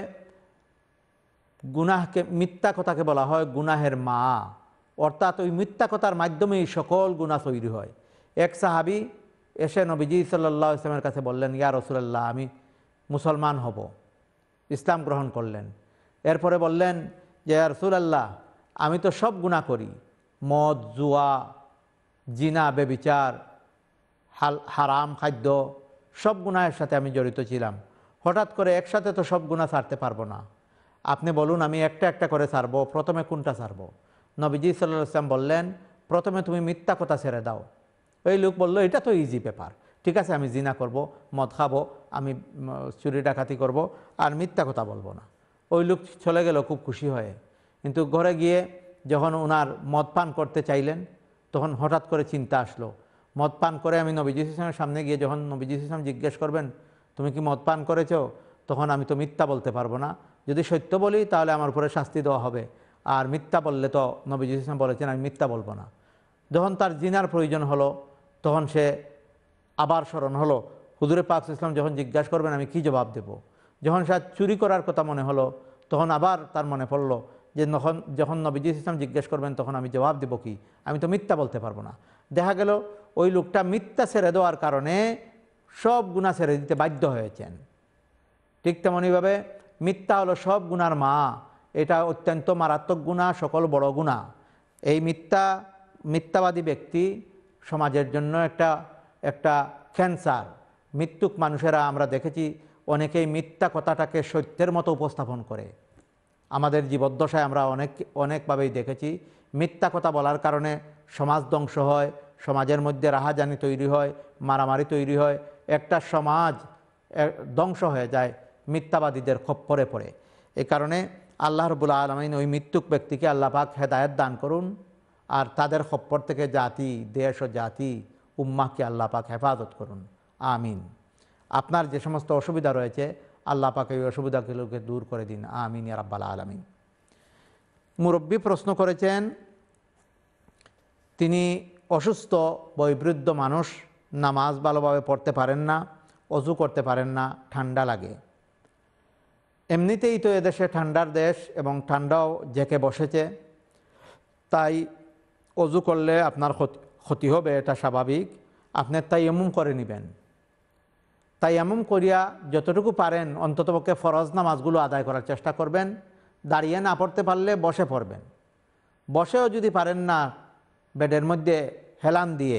গুনাহকে, মিথ্যা কথাকে বলা হয় গুনাহের মা। অর্থাৎ ওই মিথ্যা কথার মাধ্যমেই সকল গুনাহ তৈরি হয়। এক সাহাবী এসে নবীজি সাল্লাল্লাহু আলাইহি ওয়াসাল্লামের কাছে বললেন, ইয়া রাসূলুল্লাহ, আমি মুসলমান হব। ইসলাম গ্রহণ করলেন। এরপরে বললেন যে ইয়া রাসূলুল্লাহ, আমি তো সব গুনাহ করি, মদ, জুয়া, জিনা, বেবিচার, হাল হারাম খাদ্য, সব গুনাহের সাথে আমি জড়িত ছিলাম। হঠাৎ করে একসাথে তো সব গুনাহ ছাড়তে পারবো না, আপনি বলুন আমি একটা একটা করে ছাড়বো, প্রথমে কোনটা ছাড়বো? নবীজি সাল্লাল্লাহু আলাইহি ওয়াসাল্লাম বললেন, প্রথমে তুমি মিথ্যা কথা ছেড়ে দাও। ওই লোক বলল, এটা তো ইজি ব্যাপার, ঠিক আছে আমি জিনা করব, মদ খাবো, আমি চুরি ডাকাতি করব, আর মিথ্যা কথা বলবো না। ওই লোক চলে গেল খুব খুশি হয়ে। কিন্তু ঘরে গিয়ে যখন ওনার মদ পান করতে চাইলেন, তখন হঠাৎ করে চিন্তা আসলো, মদ পান করে আমি নবীজি সাল্লাল্লাহু আলাইহি ওয়াসাল্লামের সামনে গিয়ে যখন নবীজি সাল্লাল্লাহু আলাইহি ওয়াসাল্লাম জিজ্ঞেস করবেন তুমি কি মদ পান করেছো, তখন আমি তো মিথ্যা বলতে পারবো না। যদি সত্য বলি তাহলে আমার উপরে শাস্তি দেওয়া হবে, আর মিথ্যা বললে তো নবীজি সাল্লাল্লাহু আলাইহি ওয়াসাল্লাম বলেছেন আমি মিথ্যা বলবো না। যখন তার জিনার প্রয়োজন হলো, তখন সে আবার স্মরণ হলো, হুজুরে পাক সাল্লাল্লাহু আলাইহি ওয়াসাল্লাম যখন জিজ্ঞাসা করবেন আমি কি জবাব দেব। যখন সে চুরি করার কথা মনে হলো, তখন আবার তার মনে পড়লো যে যখন যখন নবীজি সাল্লাল্লাহু আলাইহি ওয়াসাল্লাম জিজ্ঞেস করবেন তখন আমি জবাব দেব কি, আমি তো মিথ্যা বলতে পারবো না। দেখা গেল ওই লোকটা মিথ্যা ছেড়ে দেওয়ার কারণে সব গুনাহ ছেড়ে দিতে বাধ্য হয়েছেন। ঠিক তেমনইভাবে মিথ্যা হলো সব গুনার মা। এটা অত্যন্ত মারাত্মক গুনাহ, সকল বড় গুনাহ। এই মিথ্যা মিথ্যাবাদী ব্যক্তি সমাজের জন্য একটা একটা ক্যান্সার। মৃত্যুক মানুষেরা আমরা দেখেছি অনেকেই মিথ্যা কথাটাকে সত্যের মতো উপস্থাপন করে। আমাদের জীবদ্দশায় আমরা অনেক অনেকভাবেই দেখেছি মিথ্যা কথা বলার কারণে সমাজ ধ্বংস হয়, সমাজের মধ্যে রাহাজানি তৈরি হয়, মারামারি তৈরি হয়, একটা সমাজ ধ্বংস হয়ে যায় মিথ্যাবাদীদের খপ্পরে পড়ে। এই কারণে আল্লাহ রাব্বুল আলামিন ওই মৃত্যুক ব্যক্তিকে আল্লাহ পাক হেদায়েত দান করুন, আর তাদের খপ্পর থেকে জাতি, দেশ ও জাতি, উম্মাহকে আল্লাহ পাক হেফাজত করুন, আমিন। আপনার যে সমস্ত অসুবিধা রয়েছে আল্লাহ পাক এই অসুবিধাগুলোকে দূর করে দিন, আমিন ইয়া রাব্বাল আলামিন। মুরব্বী প্রশ্ন করেছেন, তিনি অসুস্থ বয়োবৃদ্ধ মানুষ, নামাজ ভালোভাবে পড়তে পারেন না, অজু করতে পারেন না, ঠান্ডা লাগে। এমনিতেই তো এদেশে ঠান্ডার দেশ এবং ঠান্ডাও জেঁকে বসেছে, তাই অজু করলে আপনার ক্ষতি হবে, এটা স্বাভাবিক। আপনি তায়াম্মুম করে নেবেন। তায়াম্মুম করিয়া যতটুকু পারেন অন্ততপক্ষে ফরজ নামাজগুলো আদায় করার চেষ্টা করবেন। দাঁড়িয়ে না পড়তে পারলে বসে পড়বেন। বসেও যদি পারেন না, বেডের মধ্যে হেলান দিয়ে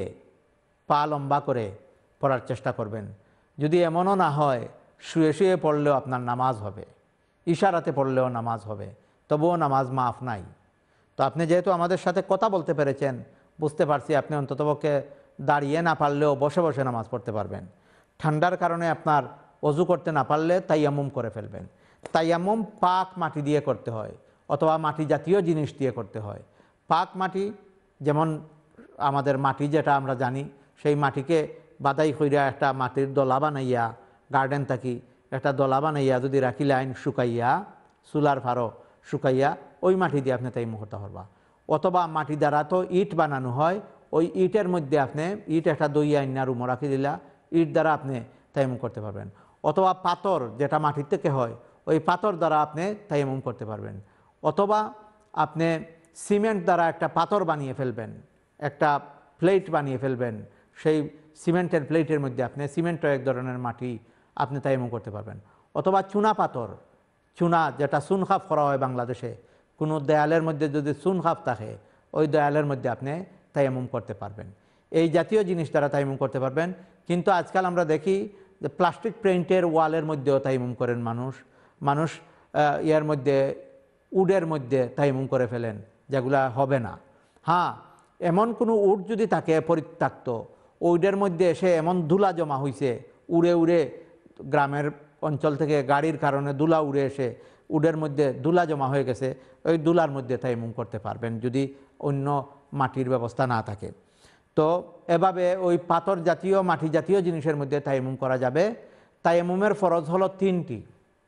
পা লম্বা করে পড়ার চেষ্টা করবেন। যদি এমনও না হয়, শুয়ে শুয়ে পড়লেও আপনার নামাজ হবে, ইশারাতে পড়লেও নামাজ হবে, তবুও নামাজ মাফ নাই। তো আপনি যেহেতু আমাদের সাথে কথা বলতে পেরেছেন, বুঝতে পারছি আপনি অন্ততপক্ষে দাঁড়িয়ে না পারলেও বসে বসে নামাজ পড়তে পারবেন। ঠান্ডার কারণে আপনার অজু করতে না পারলে তায়াম্মুম করে ফেলবেন। তায়াম্মুম পাক মাটি দিয়ে করতে হয়, অথবা মাটি জাতীয় জিনিস দিয়ে করতে হয়। পাক মাটি যেমন আমাদের মাটি যেটা আমরা জানি, সেই মাটিকে বাদাই কইরা একটা মাটির দলা বানাইয়া, গার্ডেন থাকি একটা দলা বানাইয়া যদি রাখি লাইন শুকাইয়া, চুলার ফারো শুকাইয়া, ওই মাটি দিয়ে আপনি তাইমুম করতে পারবা। অথবা মাটি দ্বারা তো ইট বানানো হয়, ওই ইটের মধ্যে আপনি ইট একটা দইয়া আইনা রুমো রাখি দিলা, ইট দ্বারা আপনি তাইমুম করতে পারবেন। অথবা পাথর যেটা মাটির থেকে হয়, ওই পাথর দ্বারা আপনি তাইমুম করতে পারবেন। অথবা আপনি সিমেন্ট দ্বারা একটা পাথর বানিয়ে ফেলবেন, একটা প্লেট বানিয়ে ফেলবেন, সেই সিমেন্টের প্লেটের মধ্যে আপনি, সিমেন্টও এক ধরনের মাটি, আপনি তাইমুম করতে পারবেন। অথবা চুনা পাথর, চুনা যেটা সুনখাপ করা হয় বাংলাদেশে, কোনো দেয়ালের মধ্যে যদি সুনখাপ থাকে, ওই দেয়ালের মধ্যে আপনি তাইমুম করতে পারবেন। এই জাতীয় জিনিস দ্বারা তাইমুম করতে পারবেন। কিন্তু আজকাল আমরা দেখি যে প্লাস্টিক প্রিন্টের ওয়ালের মধ্যেও তাইমুম করেন মানুষ। মানুষ ইয়ার মধ্যে উডের মধ্যে তাইমুম করে ফেলেন, যেগুলা হবে না। হ্যাঁ, এমন কোনো উড যদি থাকে পরিত্যক্ত, উডের মধ্যে এসে এমন ধুলা জমা হয়েছে, উড়ে উড়ে গ্রামের অঞ্চল থেকে গাড়ির কারণে ধুলা উড়ে এসে উডের মধ্যে ধুলা জমা হয়ে গেছে, ওই ধুলার মধ্যে তাইমুম করতে পারবেন যদি অন্য মাটির ব্যবস্থা না থাকে। তো এভাবে ওই পাথর জাতীয়, মাটি জাতীয় জিনিসের মধ্যে তায়াম্মুম করা যাবে। তায়াম্মুমের ফরজ হলো তিনটি,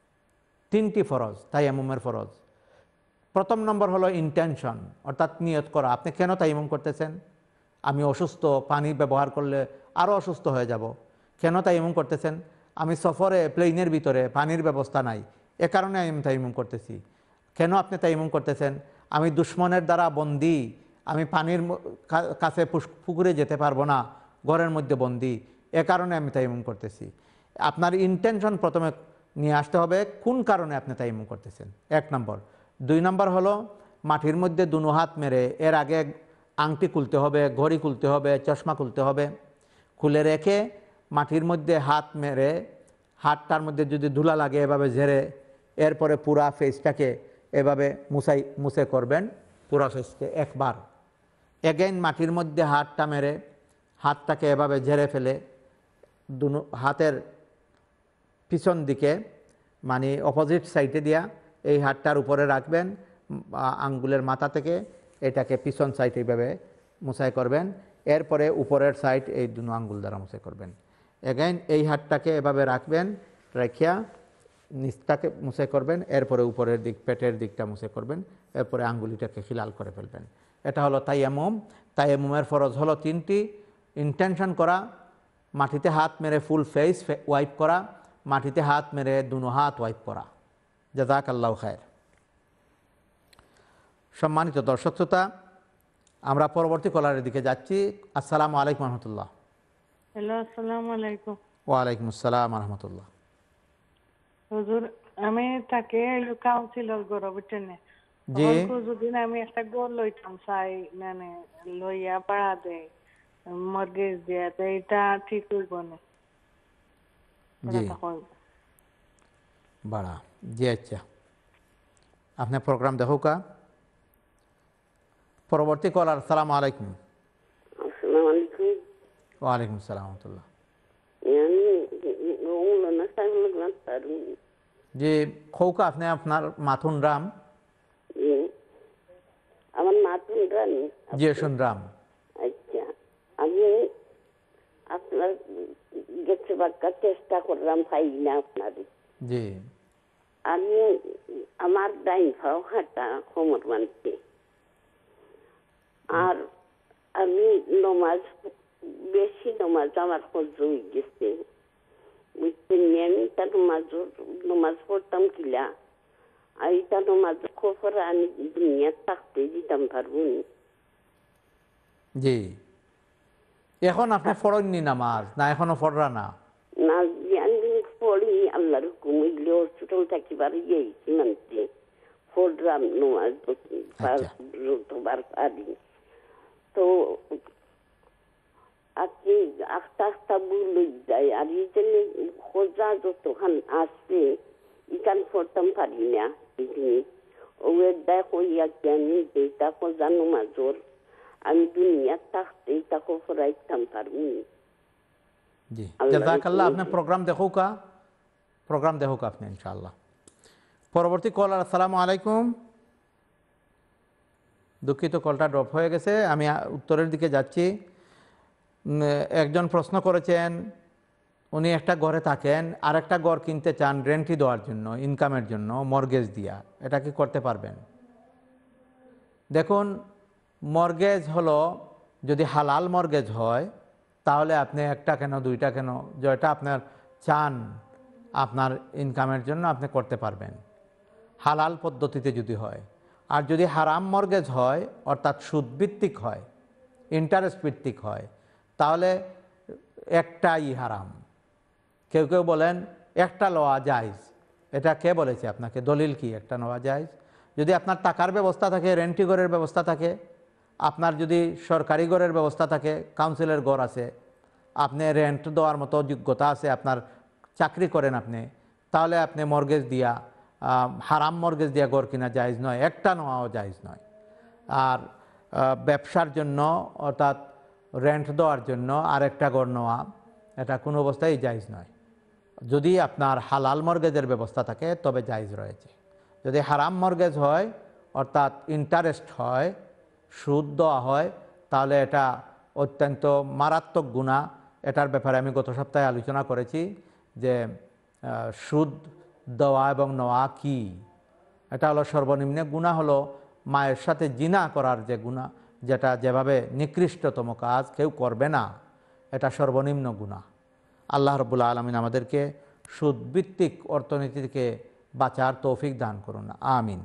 তিনটি ফরজ তায়াম্মুমের ফরজ। প্রথম নম্বর হলো ইন্টেনশন, অর্থাৎ নিয়ত করা। আপনি কেন তায়াম্মুম করতেছেন? আমি অসুস্থ, পানি ব্যবহার করলে আরও অসুস্থ হয়ে যাব। কেন তায়াম্মুম করতেছেন? আমি সফরে, প্লেনের ভিতরে পানির ব্যবস্থা নাই, এ কারণে আমি তায়াম্মুম করতেছি। কেন আপনি তায়াম্মুম করতেছেন? আমি দুশ্মনের দ্বারা বন্দী, আমি পানির কাছে পুকুরে যেতে পারবো না, ঘরের মধ্যে বন্দী, এ কারণে আমি তায়াম্মুম করতেছি। আপনার ইন্টেনশন প্রথমে নিয়ে আসতে হবে, কোন কারণে আপনি তায়াম্মুম করতেছেন, এক নম্বর। দুই নম্বর হলো মাটির মধ্যে দুনো হাত মেরে, এর আগে আংটি খুলতে হবে, ঘড়ি খুলতে হবে, চশমা খুলতে হবে, খুলে রেখে মাটির মধ্যে হাত মেরে, হাতটার মধ্যে যদি ধুলা লাগে এভাবে ঝেড়ে, এরপরে পুরা ফেসটাকে এভাবে মুছাই মুছে করবেন, পুরা ফেসকে একবার। এগেইন মাটির মধ্যে হাতটা মেরে, হাতটাকে এভাবে ঝেড়ে ফেলে দুনো হাতের পিছন দিকে, মানে অপোজিট সাইডে দিয়া এই হাতটার উপরে রাখবেন, আঙ্গুলের মাথা থেকে এটাকে পিছন সাইড এইভাবে মুছাই করবেন। এরপরে উপরের সাইড এই দুনো আঙ্গুল দ্বারা মুছাই করবেন। এগেইন এই হাতটাকে এভাবে রাখবেন, রাখিয়া নিচটাকে মুছে করবেন, এরপরে উপরের দিক, পেটের দিকটা মুছে করবেন, এরপরে আঙ্গুলিটাকে খিলাল করে ফেলবেন। এটা হলো তায়াম্মুম। তায়াম্মুমের ফরজ হলো তিনটি: ইন্টেনশন করা, মাটিতে হাত মেরে ফুল ফেস ওয়াইপ করা, মাটিতে হাত মেরে দুনো হাত ওয়াইপ করা। জাযাকাল্লাহু খায়র। সম্মানিত দর্শক শ্রোতা, আমরা পরবর্তী কলারের দিকে যাচ্ছি। আসসালামু আলাইকুম রহমতুল্লাহ। হ্যালো, আসসালামু আলাইকুম। ওয়ালাইকুম আসসালাম রহমতুল্লাহ। হুজুর, আমি তাকে কাউন্সিলর গড় বুঝছেন, জি, যদি আমি একটা গড় লইতাম চাই, মানে লইয়া পাড়া দেয় মর্গেজ দিয়ে, তো এটা ঠিক হইব না? জি বাড়া জি। আচ্ছা, আপনার প্রোগ্রাম দেখো কা পরবর্তী কলার, আসসালামু আলাইকুম। আসসালামু আলাইকুম। ওয়ালাইকুম আসসালাম ওয়া রাহমাতুল্লাহ। মৌলানা সাহেব লাগলাম তারুন। জি খৌকা আপনি আপনার মাথুন রাম। জি আমার মাথুন রাম। জি শুনরাম। আচ্ছা আমি আপনার গেছে বাক্কা চেষ্টা করলাম পাই না আপনার। জি আমি আমার ডাইন পাও হাঁটা কোমর বানতে, আর আমি নমাজ বেশি নমাজ আমার সহ্য হয়ে গেছে বুঝছেন। আমি তা নমাজ নমাজ পড়তাম কিলা, আর এটা নমাজ খবর আমি দুনিয়া থাকতে দিতাম পারবো। জি এখন আপনি পড়েননি নামাজ না এখনো পড়রা না? না আমি পড়ি আল্লাহর হুকুম হইলে হসপিটাল থাকিবার গিয়েছি মানতে পড়লাম নমাজ বার পারি। তো আজকে আস্তে আস্তে ভুল হয়ে যায়, আর এই জন্য খোঁজা যতখান আসছে এখান পড়তাম পারি না। ও একদায় হইয়া আমি যেটা খোঁজা নমাজর আমি দুনিয়া থাকতে তাকে পড়াইতাম পারবো। জি জাযাকাল্লাহ। আপনি প্রোগ্রাম দেখো কা প্রোগ্রাম দেখো কা আপনি ইনশাআল্লাহ। পরবর্তী কলার, আসসালামু আলাইকুম। দুঃখিত কলটা ড্রপ হয়ে গেছে, আমি উত্তরের দিকে যাচ্ছি। একজন প্রশ্ন করেছেন, উনি একটা ঘরে থাকেন আর একটা ঘর কিনতে চান রেন্টি দেওয়ার জন্য, ইনকামের জন্য, মর্গেজ দিয়া। এটা কি করতে পারবেন? দেখুন মর্গেজ হলো, যদি হালাল মর্গেজ হয় তাহলে আপনি একটা কেন দুইটা কেন যেটা আপনার চান আপনার ইনকামের জন্য আপনি করতে পারবেন, হালাল পদ্ধতিতে যদি হয়। আর যদি হারাম মর্গেজ হয় অর্থাৎ সুদভিত্তিক হয়, ইন্টারেস্ট ভিত্তিক হয়, তাহলে একটাই হারাম। কেউ কেউ বলেন একটা লওয়া জায়েজ। এটা কে বলেছে আপনাকে? দলিল কি একটা নেওয়া জায়েজ? যদি আপনার টাকার ব্যবস্থা থাকে, রেন্টি ঘরের ব্যবস্থা থাকে, আপনার যদি সরকারি ঘরের ব্যবস্থা থাকে, কাউন্সিলের ঘর আছে, আপনি রেন্ট দেওয়ার মতো যোগ্যতা আছে, আপনার চাকরি করেন আপনি, তাহলে আপনি মর্গেজ দিয়া হারাম মর্গেজ দিয়া ঘর কিনা জায়েজ নয়, একটা নেওয়াও জায়েজ নয়। আর ব্যবসার জন্য অর্থাৎ রেন্ট দেওয়ার জন্য আরেকটা ঘর নেওয়া এটা কোনো অবস্থায় জায়েজ নয়। যদি আপনার হালাল মর্গেজের ব্যবস্থা থাকে তবে জায়েজ রয়েছে। যদি হারাম মর্গেজ হয় অর্থাৎ ইন্টারেস্ট হয়, সুদ দেওয়া হয়, তাহলে এটা অত্যন্ত মারাত্মক গুনাহ। এটার ব্যাপারে আমি গত সপ্তাহে আলোচনা করেছি যে সুদ দেওয়া এবং নেওয়া কি। এটা হলো সর্বনিম্ন গুনাহ, হলো মায়ের সাথে জিনা করার যে গুনাহ, যেটা যেভাবে নিকৃষ্টতম কাজ কেউ করবে না, এটা সর্বনিম্ন গুনাহ। আল্লাহ রাব্বুল আলামিন আমাদেরকে সুদভিত্তিক অর্থনীতি থেকে বাঁচার তৌফিক দান করুন, আমিন।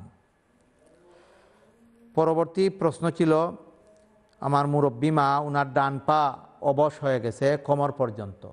পরবর্তী প্রশ্ন ছিল, আমার মুরব্বী মা, উনার ডান পা অবশ হয়ে গেছে কোমর পর্যন্ত।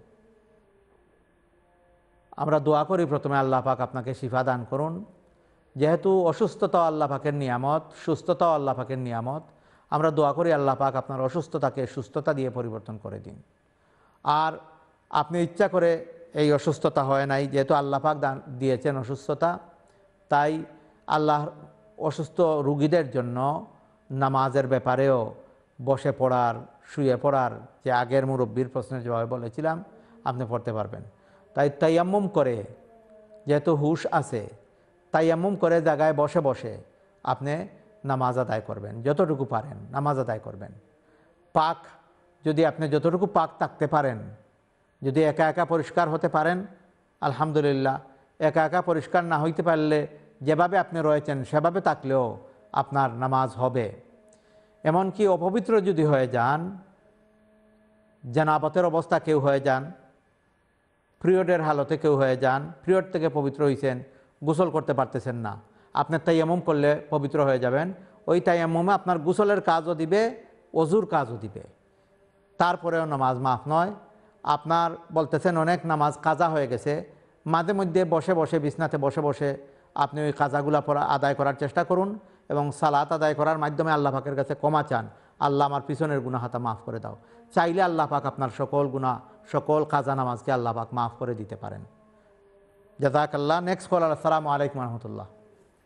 আমরা দোয়া করি প্রথমে আল্লাহ পাক আপনাকে শিফা দান করুন। যেহেতু অসুস্থতাও আল্লাহ পাকের নিয়ামত, সুস্থতাও আল্লাহ পাকের নিয়ামত, আমরা দোয়া করি আল্লাহ পাক আপনার অসুস্থতাকে সুস্থতা দিয়ে পরিবর্তন করে দিন। আর আপনি ইচ্ছা করে এই অসুস্থতা হয় নাই, যেহেতু আল্লাহ পাক দান দিয়েছেন অসুস্থতা, তাই আল্লাহ অসুস্থ রুগীদের জন্য নামাজের ব্যাপারেও বসে পড়ার, শুয়ে পড়ার যে আগের মুরব্বীর প্রশ্নের জবাবে বলেছিলাম আপনি পড়তে পারবেন। তাই তায়াম্মুম করে, যেহেতু হুশ আছে, তায়াম্মুম করে জায়গায় বসে বসে আপনি নামাজ আদায় করবেন, যতটুকু পারেন নামাজ আদায় করবেন। পাক যদি আপনি যতটুকু পাক থাকতে পারেন, যদি একা একা পরিষ্কার হতে পারেন আলহামদুলিল্লাহ। একা একা পরিষ্কার না হইতে পারলে যেভাবে আপনি রয়েছেন সেভাবে থাকলেও আপনার নামাজ হবে। এমনকি অপবিত্র যদি হয়ে যান, জানাবতের অবস্থা কেউ হয়ে যান, পিরিয়ডের হালতে কেউ হয়ে যান, পিরিয়ড থেকে পবিত্র হয়েছেন, গোসল করতে পারতেছেন না, আপনি তায়াম্মুম করলে পবিত্র হয়ে যাবেন। ওই তায়াম্মুমে আপনার গোসলের কাজও দিবে, ওযুর কাজও দিবে, তারপরেও নামাজ মাফ নয়। আপনার বলতেছেন অনেক নামাজ কাজা হয়ে গেছে, মাঝে মধ্যে বসে বসে বিছনাতে বসে বসে আপনি ওই কাজাগুলা পড়া আদায় করার চেষ্টা করুন এবং সালাত আদায় করার মাধ্যমে আল্লাহ পাকের কাছে ক্ষমা চান, আল্লাহ আমার পিছনের গুনাহ হাতা মাফ করে দাও। চাইলে আল্লাহ পাক আপনার সকল গুনাহ, সকল কাজা নামাজকে আল্লাহ পাক মাফ করে দিতে পারেন। জাযাকাল্লাহ। নেক্সট কলার, আসসালামু আলাইকুম রহমতুল্লাহ।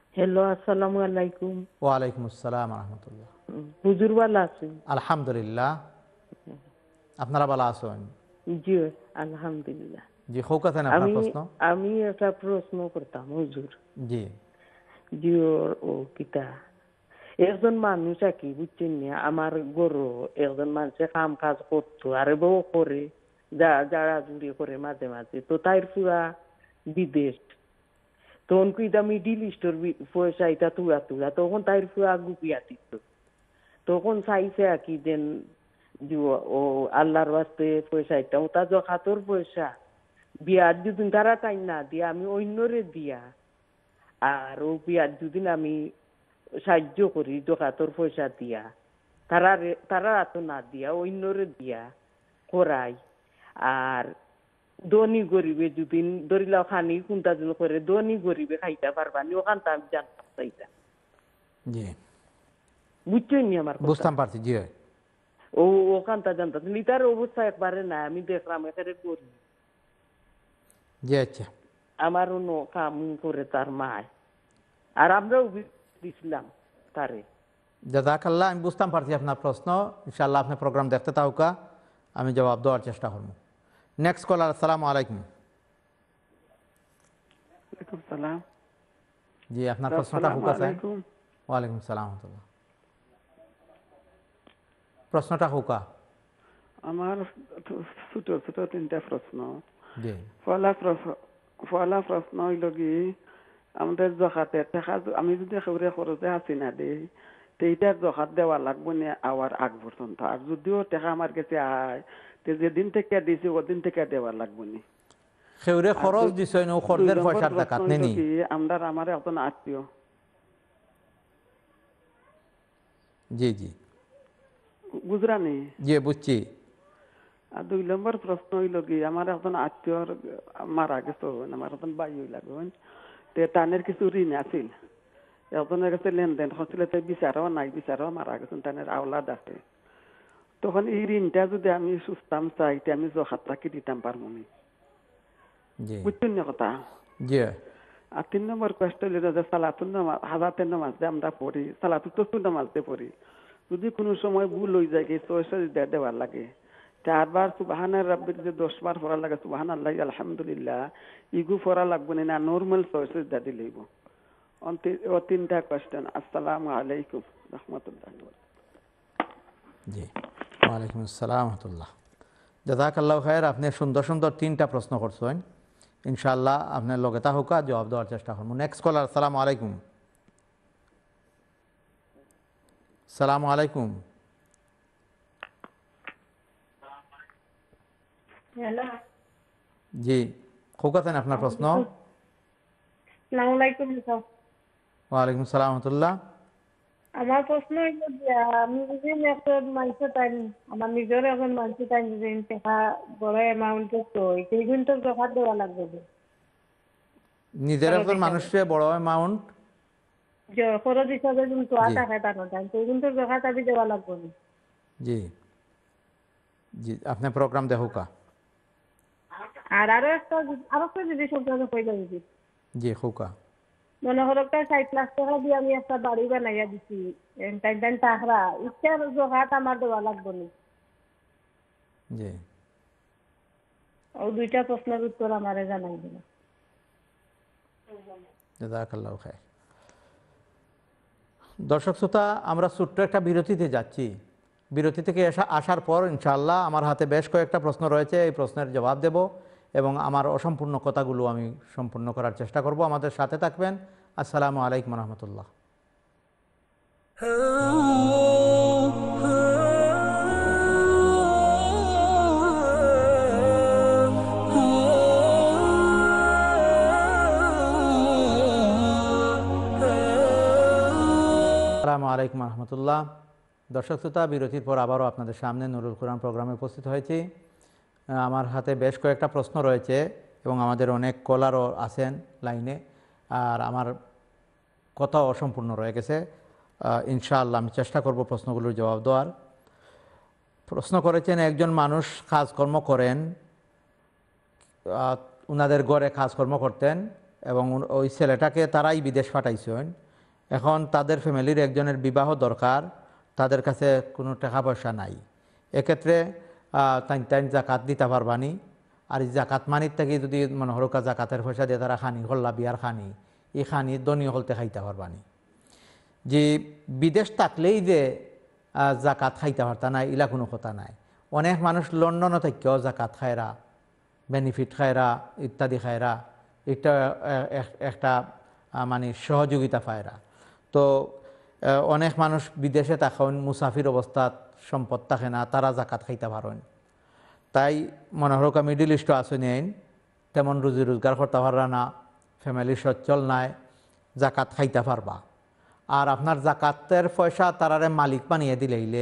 হ্যালো, আসসালামু আলাইকুম। ওয়ালাইকুম আসসালাম রহমতুল্লাহ। হুজুর ভালো আছেন? আলহামদুলিল্লাহ, আপনারা ভালো আছেন? জি আলহামদুলিল্লাহ। জি, হোক আছেন আপনার আমি প্রশ্ন? আমি একটা প্রশ্ন করতাম হুজুর। জি জি ওর ও কিতা একজন মানুষ আর কি বুঝছেন না, আমার গরু একজন মানুষে কাম কাজ করতো আরে বউ করে যা যারা জুড়ে করে মাঝে মাঝে, তো তাই পুরা বিদেশ তখন কিটা মিডিল ইস্টর পয়সা এটা তুলা তুলা তখন তাই পুরা গুপিয়া দিত। তখন চাইছে আর কি দেন ও আল্লাহর বাস্তে পয়সা এটা ওটা জখাতর পয়সা বিয়ার দুদিন তারা টাইম না দিয়া আমি অন্যরে দিয়া আর ও বিয়ার দুদিন আমি সাহায্য করি জখাতর পয়সা দিয়া তারা তারা তো না দিয়া অন্যরে দিয়া করাই। আর ধনী গরিবে দুদিন ধরিলাও খানি কোনটা জন করে ধনী গরিবে খাইতে পারবানি ওখানটা আমি জানতাম চাইতা। জি বুঝছেন নি আমার কথা? বুঝতাম পারছি। জি ও ওখানটা জানতাম লিটার অবস্থা একবারে না, আমি দেখলাম এখানে করি জি আচ্ছা আমার অন্য কাম করে তার মায় আর আমরাও দিছিলাম তারে। জাযাকাল্লাহ, আমি বুঝতাম পারছি আপনার প্রশ্ন। ইনশাআল্লাহ আপনি প্রোগ্রাম দেখতে থাকুকা, আমি জবাব দেওয়ার চেষ্টা করব। নেক্সট কলার, আসসালামু আলাইকুম। ওয়ালাইকুম সালাম। জি আপনার প্রশ্নটা হোক আছে। ওয়ালাইকুম সালাম রাহমাতুল্লাহ। প্রশ্নটা হোকা। আমার ছোট ছোট তিনটা প্রশ্ন। জি পয়লা প্রশ্ন পয়লা প্রশ্ন হইল কি আমাদের জখাতে টাকা আমি যদি খবরে খরচে হাসি না দেই সেইটার জখাত দেওয়া লাগবে না আওয়ার আগ পর্যন্ত, আর যদিও টাকা আমার কাছে আয় তো যেদিন থেকে দিয়েছি ওদিন থেকে দেওয়া লাগবে না। খেউরে খরচ দিছই না খরচের পয়সার টাকাত নেনি আমরা আমার একজন আত্মীয়। জি জি বুঝরানি? জি বুঝছি। আর দুই নম্বর প্রশ্ন হইল কি আমার একজন আত্মীয় মারা গেছে, আমার একজন বাই লাগবেন তে টানের কিছু ঋণ আছিল, একজনের কাছে লেনদেন হচ্ছিল, তাই বিচারও নাই, বিচারও মারা গেছেন, টানের আওলাদ আছে। তখন এই ঋণটা যদি আমি সুস্থতাম চাই আমি জখাত রাখি দিতাম পারবো না। বুঝছেন না কথা? জি। আর তিন নম্বর কোয়েশ্চন হইল যে সালাতুল নামাজ হাজাতের নামাজ যে আমরা পড়ি, সালাতুল তসবিহ নামাজ দিয়ে পড়ি, যদি কোনো সময় ভুল হয়ে যায় ছয়শ দেওয়ার লাগে, চারবার সুবহানা রাব্বির যে দশ বার পড়া লাগে সুবহানাল্লাহ আলহামদুলিল্লাহ ইগু পড়া লাগবে না, নর্মাল ছয়শ দাদি লইব। ও তিনটা কোয়েশ্চন। আসসালামু আলাইকুম রাহমাতুল্লাহ। জি ওয়ালাইকুম আসসালাম রাহমাতুল্লাহ। জাযাকাল্লাহু খাইর, আপনি সুন্দর সুন্দর তিনটা প্রশ্ন করছেন। ইনশাআল্লাহ আপনার লগে তা হোক জবাব দেওয়ার চেষ্টা করব। নেক্সট কলার, আসসালামু আলাইকুম। আসসালামু আলাইকুম। হ্যালো জি হোক আছেন আপনার প্রশ্ন? আসসালামু আলাইকুম স্যার। ওয়ালাইকুম আসসালাম রাহমাতুল্লাহ। আমার প্রশ্ন হইল যে আমি যদি একটা মানুষ টাইম আমার নিজের এখন মানুষ টাইম যদি টাকা বড় অ্যামাউন্টে তো এই কিন্তু টাকা দেওয়া লাগবে। নিজের একজন মানুষকে বড় অ্যামাউন্ট যে খরচ হিসাবে কিন্তু টাকা টাকা টাইম তো কিন্তু টাকা টাকা দেওয়া লাগবে। জি জি আপনি প্রোগ্রাম দেখুকা। আর আরো একটা আরো একটা জিনিস আপনাকে কইতে দিই। জি হোকা। মনে হলো একটা ষাট লাখ টাকা দিয়ে আমি একটা বাড়ি বানাইয়া দিছি, টাইম টাইম টাকা ইচ্ছার জোগাত আমার দেওয়া লাগবে না। জি ও দুইটা প্রশ্নের উত্তর আমারে জানাই দিন। জাযাকাল্লাহু খাইর। দর্শক শ্রোতা, আমরা ছোট্ট একটা বিরতিতে যাচ্ছি। বিরতি থেকে আসার পর ইনশাআল্লাহ আমার হাতে বেশ কয়েকটা প্রশ্ন রয়েছে, এই প্রশ্নের জবাব দেব এবং আমার অসম্পূর্ণ কথাগুলো আমি সম্পূর্ণ করার চেষ্টা করব। আমাদের সাথে থাকবেন। আসসালামু আলাইকুম রহমতুল্লাহ। আসসালামু আলাইকুম রহমতুল্লাহ। দর্শক শ্রোতা, বিরতির পর আবারও আপনাদের সামনে নুরুল কোরআন প্রোগ্রামে উপস্থিত হয়েছি। আমার হাতে বেশ কয়েকটা প্রশ্ন রয়েছে এবং আমাদের অনেক কলারও আছেন লাইনে, আর আমার কথা অসম্পূর্ণ রয়ে গেছে। ইনশাআল্লাহ আমি চেষ্টা করব প্রশ্নগুলোর জবাব দেওয়ার। প্রশ্ন করেছেন একজন মানুষ কাজকর্ম করেন, ওনাদের ঘরে কাজকর্ম করতেন, এবং ওই ছেলেটাকে তারাই বিদেশ পাঠাইছেন। এখন তাদের ফ্যামিলির একজনের বিবাহ দরকার, তাদের কাছে কোনো টাকা পয়সা নাই। এক্ষেত্রে তাই তাই জাকাত দিতে পারবানি। আর এই জাকাত মানির থেকে যদি মনে হরকা জাকাতের পয়সা দিয়ে তারা খানি হল্লা বিয়ার খানি, এই খানি দনীয় হলতে খাইতে পারবানি। যে বিদেশ থাকলেই যে জাকাত খাইতে পারতা নাই ইলা কোনো কথা নাই। অনেক মানুষ লন্ডনে থেকেও জাকাত খায়রা, বেনিফিট খায়রা ইত্যাদি খায়রা, এটা একটা মানে সহযোগিতা পায়রা। তো অনেক মানুষ বিদেশে থাকেন, মুসাফির অবস্থাত সম্পদ থাকে না, তারা জাকাত খাইতে পারেন। তাই মনে হরকা মিডিল ইস্টও আসেন আইন তেমন রুজি রোজগার করতে পাররা না, ফ্যামিলি সচ্ছল নাই, জাকাত খাইতে পারবা। আর আপনার জাকাতের পয়সা তারারে মালিক বানিয়ে দিলেইলে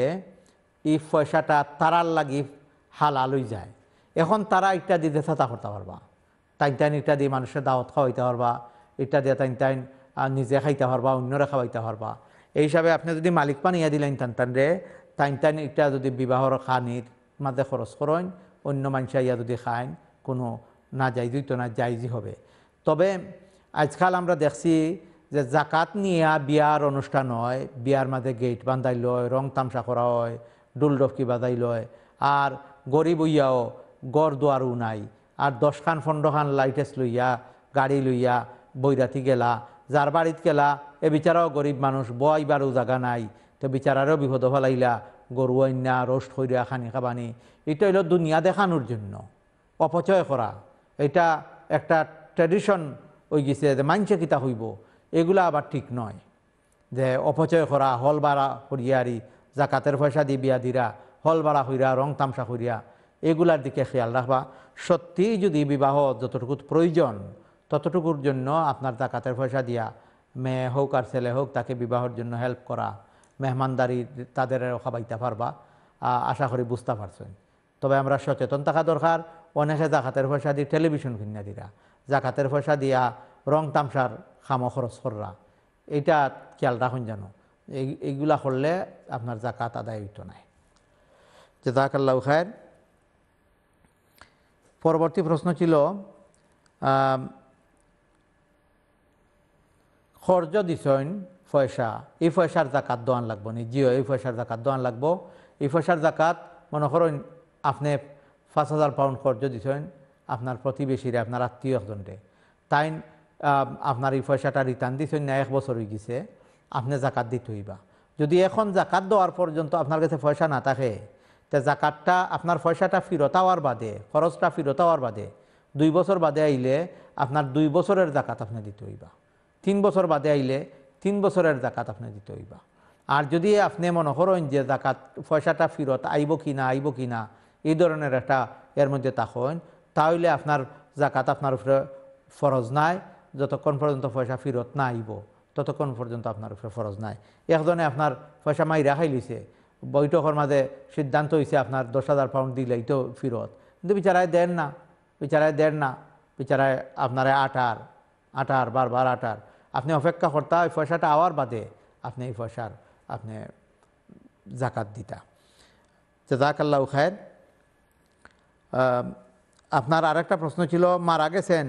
এই পয়সাটা তারার লাগি হালাল হয়ে যায়। এখন তারা ইটা দিতে ছাতা করতে পারবা, টাইন টাইন ইটা দিয়ে মানুষের দাওয়াত খাওয়াইতে পারবা, ইটা দিয়ে টাইন টাইন নিজে খাইতে পারবা, অন্যরা খাওয়াইতে পারবা। এই হিসাবে আপনি যদি মালিক বানিয়ে দিলেন টান টান রে, টাইন টাইন ইটা যদি বিবাহর খানির মাঝে খরচ করেন, অন্য মানুষা ইয়া যদি খায় কোনো না যাইজই তো না যাইজই হবে। তবে আজকাল আমরা দেখছি যে জাকাত নিয়ে বিয়ার অনুষ্ঠান হয়, বিয়ার মাঝে গেট বান্ধাই লয়, রং তামসা করা হয়, ডুল ডফকি বাজাই লয়, আর গরিব হইয়াও গড় দোয়ারও নাই, আর দশখান পনেরোখান লাইটেস লইয়া গাড়ি লইয়া বৈরাতি গেলা, যার বাড়িত গেলা এ বিচারাও গরিব মানুষ বইবারও জায়গা নাই, তো বিচারারও বিপদ ফেলাইলা, গরু আইনা রোস্ট হইয়া খানি খাবানি। এটা হইল দুনিয়া দেখানোর জন্য অপচয় করা। এটা একটা ট্র্যাডিশন হয়ে গেছে যে মানছে কিতা হইব, এগুলা আবার ঠিক নয়। যে অপচয় করা, হল বাড়া করিয়ারি, জাকাতের পয়সা দিয়ে বিয়া দিরা, হল বাড়া হইরা, রং তামসা করিয়া, এগুলার দিকে খেয়াল রাখবা। সত্যি যদি বিবাহ যতটুকু প্রয়োজন ততটুকুর জন্য আপনার জাকাতের পয়সা দিয়া মেয়ে হোক আর ছেলে হোক তাকে বিবাহের জন্য হেল্প করা, মেহমানদারি তাদের খাবাইতে পারবা, আশা করি বুঝতে পারছেন। তবে আমরা সচেতন থাকা দরকার। অনেকে জাকাতের পয়সা দিয়ে টেলিভিশন কিনা দিরা, জাকাতের পয়সা দিয়া রং তামসার খামো খরচ কররা, এইটা খেয়াল রাখুন যেন। এই এইগুলা করলে আপনার জাকাত আদায় হইতো নাই। জাযাকাল্লাহু খায়র। পরবর্তী প্রশ্ন ছিল খরচ দিছেন পয়সা, এই পয়সার জাকাত দোয়ান লাগবো নি? জিও, এই পয়সার জাকাত দোয়ান লাগবো। এই পয়সার জাকাত মনে করেন আপনি পাঁচ হাজার পাউন্ড খরচ দিছেন আপনার প্রতিবেশীরা, আপনার আত্মীয় একজনরে, তাই আপনার এই পয়সাটা রিটার্ন দিছেন না, এক বছর হয়ে গেছে, আপনি জাকাত দিতে হইবা। যদি এখন জাকাত দেওয়ার পর্যন্ত আপনার কাছে পয়সা না থাকে, তে জাকাতটা আপনার পয়সাটা ফেরত হওয়ার বাদে, খরচটা ফেরত হওয়ার বাদে দুই বছর বাদে আইলে আপনার দুই বছরের জাকাত আপনি দিতে হইবা। তিন বছর বাদে আইলে তিন বছরের জাকাত আপনি দিতে হইবা। আর যদি আপনি মনে করেন যে জাকাত পয়সাটা ফেরত আইব কি না আইব কি না এই ধরনের একটা এর মধ্যে থাকেন, তাহলে আপনার জাকাত আপনার উপরে ফরজ নাই। যতক্ষণ পর্যন্ত পয়সা ফেরত না আইব ততক্ষণ পর্যন্ত আপনার উপরে ফরজ নাই। একজনে আপনার পয়সা মাইরা খাই লিছে, বৈঠকের মাঝে সিদ্ধান্ত হয়েছে আপনার দশ হাজার পাউন্ড দিলেই তো ফেরত, কিন্তু বিচারায় দেন না, বিচারায় দেন না, বিচারায় আপনারা আটার আটার বারবার আটার, আপনি অপেক্ষা করতে ওই পয়সাটা আওয়ার বাদে আপনি এই পয়সার আপনি জাকাত দিতা। জাযাকাল্লাহু খায়র। আপনার আরেকটা প্রশ্ন ছিল, মারা গেছেন,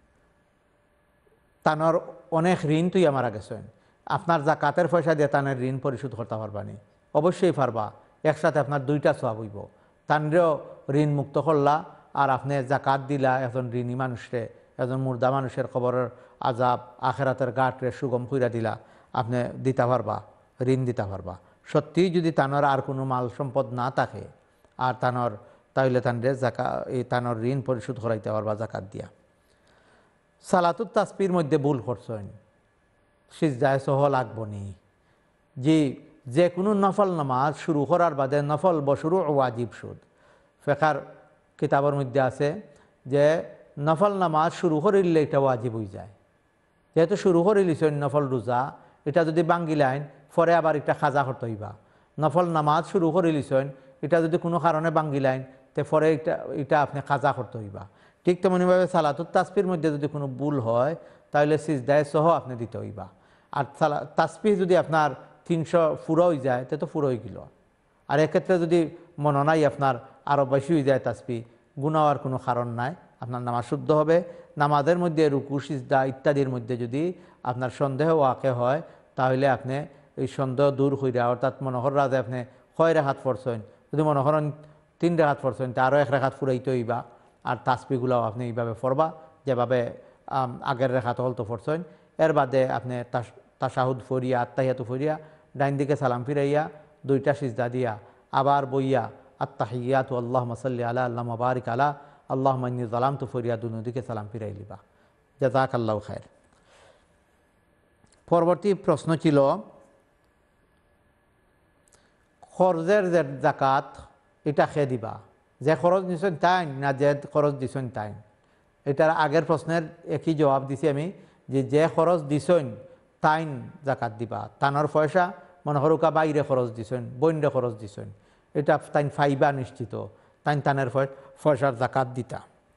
তানোর অনেক ঋণ তুই মারা গেছেন, আপনার জাকাতের পয়সা দিয়ে তানের ঋণ পরিশোধ করতে পারবানি? অবশ্যই পারবা। একসাথে আপনার দুইটা সওয়াব হইব। তানরেও ঋণ মুক্ত করলা, আর আপনি জাকাত দিলা একজন ঋণী মানুষরে, একজন মুর্দা মানুষের খবরের আজাব আখেরাতের গাঁটরে সুগম কইরা দিলা, আপনি দিতে পারবা, ঋণ দিতে পারবা। সত্যিই যদি তানোর আর কোনো মাল সম্পদ না থাকে আর তানোর, তাইলে তানরে জাকা এই তানোর ঋণ পরিশোধ করাইতে পারবা জাকাত দিয়া। সালাতুত তাসবির মধ্যে ভুল করছেন, সিজদায়ে সহ লাগবো নি? যে যে কোনো নফল নামাজ শুরু করার বাদে নফল বশুরু ওয়াজিব সুদ, ফেকার কিতাবের মধ্যে আছে যে নফল নামাজ শুরু করিলে এটা ওয়াজিব হয়ে যায়। যেহেতু শুরু করিলিছেন নফল রোজা, এটা যদি বাঙ্গিলাইন পরে আবার এটা খাজা করতে হইবা। নফল নামাজ শুরু করিলিছেন, এটা যদি কোনো কারণে বাঙ্গিলাইন তে পরে এটা এটা আপনি খাজা করতে হইবা। ঠিক তেমনিভাবে সালাতুত তাসবির মধ্যে যদি কোনো ভুল হয় তাহলে সিজদায়ে সহ আপনি দিতে হইবা। আর সালা তাসবিহ যদি আপনার তিনশো ফুরো হয়ে যায় তে তো ফুরো হয়ে গেল। আর এক্ষেত্রে যদি মনে নাই আপনার আরও বেশি হয়ে যায় তাসবিহ, গুনাহ হওয়ার কোনো কারণ নাই, আপনার নামাজ শুদ্ধ হবে। নামাজের মধ্যে রুকু সিজদা ইত্যাদির মধ্যে যদি আপনার সন্দেহ ওয়াকে হয় তাহলে আপনি এই সন্দেহ দূর হইয়া, অর্থাৎ মনোহর রাজে আপনি ছয় রেখাত পড়ছেন, যদি মনোহরণ তিন রেখাত পড়ছেন তা আরও এক রেখাত ফুরাইতে হইবা। আর তাসবিগুলাও আপনি এইভাবে পড়বা যেভাবে আগের রেখাত হলতো পড়ছেন। এর বাদে আপনি তাশাহুদ ফরিয়া আত্তাহিয়াতু ফরিয়া ডাইন দিকে সালাম ফিরাইয়া দুইটা সিজদা দিয়া আবার বইয়া আত্তাহিয়াতু আল্লাহুম্মা সাল্লি আলা আল্লাহুম্মা বারিক আলা আল্লাহুম্মা ইন্নী যালামতু ফরিয়া দুদিকে সালাম ফিরাই লিবা। জাযাকাল্লাহু খায়র। পরবর্তী প্রশ্ন ছিল খরচের যে জাকাত এটা খেয়ে দিবা, যে খরচ দিছেন তাই না যে খরচ দিছেন তাই। এটার আগের প্রশ্নের একই জবাব দিছি আমি, যে যে খরচ দিছেন তাইন জাকাত দিবা। তানোর পয়সা মনে হরুকা বাইরে খরচ দিছেন, বইন্ডে খরচ দিছেন, এটা তাইন ফাইবা নিশ্চিত, তাইন তানের পয়সার জাকাত দিতা।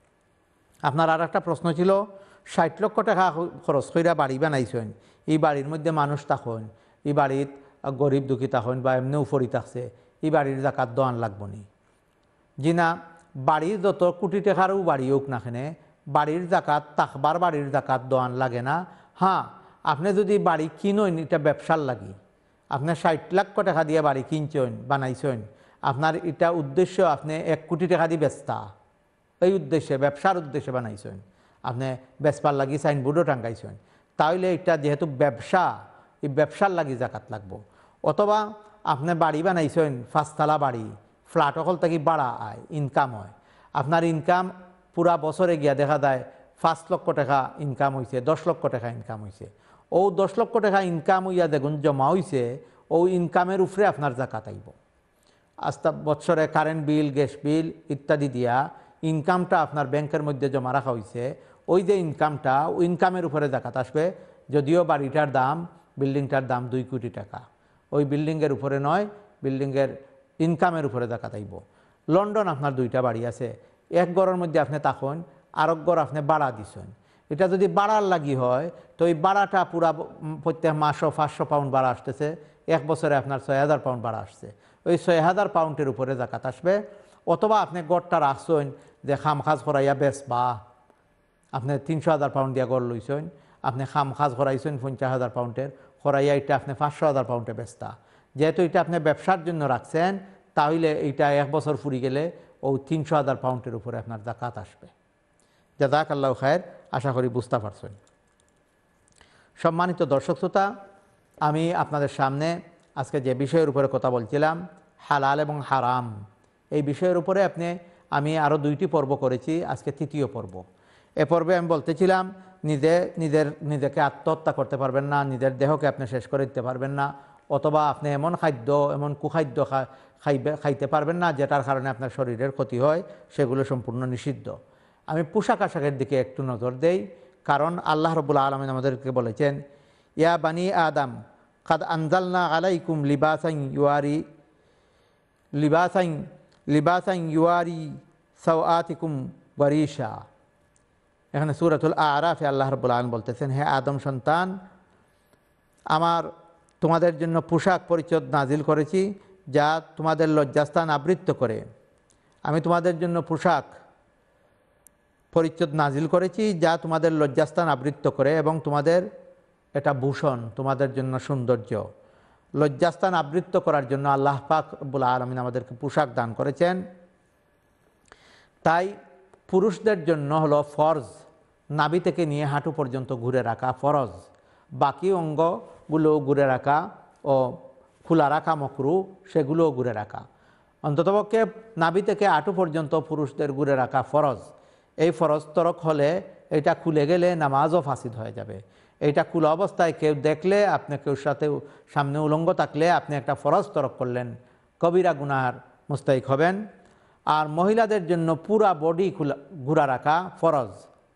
আপনার আর একটা প্রশ্ন ছিল ষাট লক্ষ টাকা খরচ কইরা বাড়ি বানাইছেন, এই বাড়ির মধ্যে মানুষ থাকেন, এই বাড়িত গরিব দুঃখী থাকেন বা এমনি উপরি থাকছে, এই বাড়ির জাকাত দোয়ান লাগবো নি? জি না, বাড়ির যত কোটি টাকারও বাড়ি হোক না কেনে বাড়ির জাকাত তাকবার বাড়ির জাকাত দোয়ান লাগে না। হ্যাঁ, আপনি যদি বাড়ি কিনেন এটা ব্যবসার লাগি, আপনার ষাট লাখ টাকা দিয়ে বাড়ি কিনছেন বানাইছেন, আপনার এটা উদ্দেশ্য আপনি এক কোটি টাকা দিয়ে বেচতা, এই উদ্দেশ্যে ব্যবসার উদ্দেশ্যে বানাইছেন, আপনি বেচবার লাগি সাইনবোর্ডও টাঙ্গাইছেন, তাহলে এটা যেহেতু ব্যবসা, এই ব্যবসার লাগি জাকাত লাগবো। অথবা আপনি বাড়ি বানাইছেন পাঁচতলা বাড়ি, ফ্ল্যাট অকল থেকে বাড়া আয় ইনকাম হয়, আপনার ইনকাম পুরা বছরে গিয়া দেখা যায় পাঁচ লক্ষ টাকা ইনকাম হয়েছে, দশ লক্ষ টাকা ইনকাম হয়েছে, ও দশ লক্ষ টাকা ইনকাম হইয়া দেখুন জমা হয়েছে, ও ইনকামের উপরে আপনার জাকাত আইব। আস্তা বছরে কারেন্ট বিল, গ্যাস বিল ইত্যাদি দিয়া ইনকামটা আপনার ব্যাংকের মধ্যে জমা রাখা হয়েছে, ওই যে ইনকামটা ওই ইনকামের উপরে জাকাত আসবে। যদিও বাড়িটার দাম, বিল্ডিংটার দাম দুই কোটি টাকা, ওই বিল্ডিংয়ের উপরে নয়, বিল্ডিংয়ের ইনকামের উপরে জাকাত আইব। লন্ডন আপনার দুইটা বাড়ি আছে, এক ঘরের মধ্যে আপনি থাকুন, আরেক ঘর আপনি বাড়া দিছেন, এটা যদি বাড়ার লাগি হয় তো এই বাড়াটা পুরা প্রত্যেক মাসও পাঁচশো পাউন্ড বাড়া আসতেছে, এক বছরে আপনার ছয় হাজার পাউন্ড বাড়া আসছে, ওই ছয় হাজার পাউন্ডের উপরে জাকাত আসবে। অথবা আপনি গড়টা রাখছেন যে খাম খাজ করাইয়া বেশ, বা আপনি তিনশো হাজার পাউন্ড দিয়া গড় লইছেন, আপনি খাম খাজ করাইছেন পঞ্চাশ হাজার পাউন্ডের, করাইয়া এটা আপনি পাঁচশো হাজার পাউন্ডে বেচতা, যেহেতু এটা আপনি ব্যবসার জন্য রাখছেন, তাহলে এইটা এক বছর ফুরি গেলে ও তিনশো হাজার পাউন্ডের উপরে আপনার জাকাত আসবে। জাযাকাল্লাহু খায়র, আশা করি বুঝতে পারছেন। সম্মানিত দর্শক শ্রোতা, আমি আপনাদের সামনে আজকে যে বিষয়ের উপরে কথা বলছিলাম হালাল এবং হারাম, এই বিষয়ের উপরে আপনি আমি আরও দুইটি পর্ব করেছি, আজকে তৃতীয় পর্ব। এ পর্বে আমি বলতেছিলাম নিজে নিজের নিজেকে আত্মহত্যা করতে পারবেন না, নিজের দেহকে আপনি শেষ করে দিতে পারবেন না, অথবা আপনি এমন খাদ্য এমন কুখাদ্য খাইবে খাইতে পারবেন না যেটার কারণে আপনার শরীরের ক্ষতি হয়, সেগুলো সম্পূর্ণ নিষিদ্ধ। আমি পোশাক আশাকের দিকে একটু নজর দেই, কারণ আল্লাহ রাব্বুল আলামিন আমাদেরকে বলেছেন ইয়া বানি আদম কাদ আনজালনা আলাইকুম লিবাসান ইউয়ারি লিবাসান লিবাসান ইউয়ারি সাওআতিকুম ওয়ারিশা। এখানে সূরাতুল আরাফে আল্লাহ রাব্বুল আলামিন বলতেছেন, হে আদম সন্তান, আমার তোমাদের জন্য পোশাক পরিচ্ছদ নাজিল করেছি যা তোমাদের লজ্জাস্থান আবৃত্ত করে। আমি তোমাদের জন্য পোশাক পরিচ্ছদ নাজিল করেছি যা তোমাদের লজ্জাস্থান আবৃত্ত করে এবং তোমাদের এটা ভূষণ, তোমাদের জন্য সৌন্দর্য। লজ্জাস্থান আবৃত্ত করার জন্য আল্লাহ পাক রব্বুল আলামিন আমাদেরকে পোশাক দান করেছেন। তাই পুরুষদের জন্য হলো ফরজ নাভি থেকে নিয়ে হাঁটু পর্যন্ত ঘুরে রাখা ফরজ, বাকি অঙ্গগুলো ঘুরে রাখা ও খোলা রাখা মকরু, সেগুলোও ঘুরে রাখা। অন্ততপক্ষে নাভি থেকে হাঁটু পর্যন্ত পুরুষদের ঘুরে রাখা ফরজ। এই ফরজ তরক হলে এটা খুলে গেলে নামাজও ফাসিদ হয়ে যাবে। এইটা খোলা অবস্থায় কেউ দেখলে, আপনি কেউ সাথে সামনে উলঙ্গ থাকলে আপনি একটা ফরজ তরক করলেন, কবিরা গুনার মুস্তাহিক হবেন। আর মহিলাদের জন্য পুরা বডি খোলা ঘুরা রাখা ফরজ।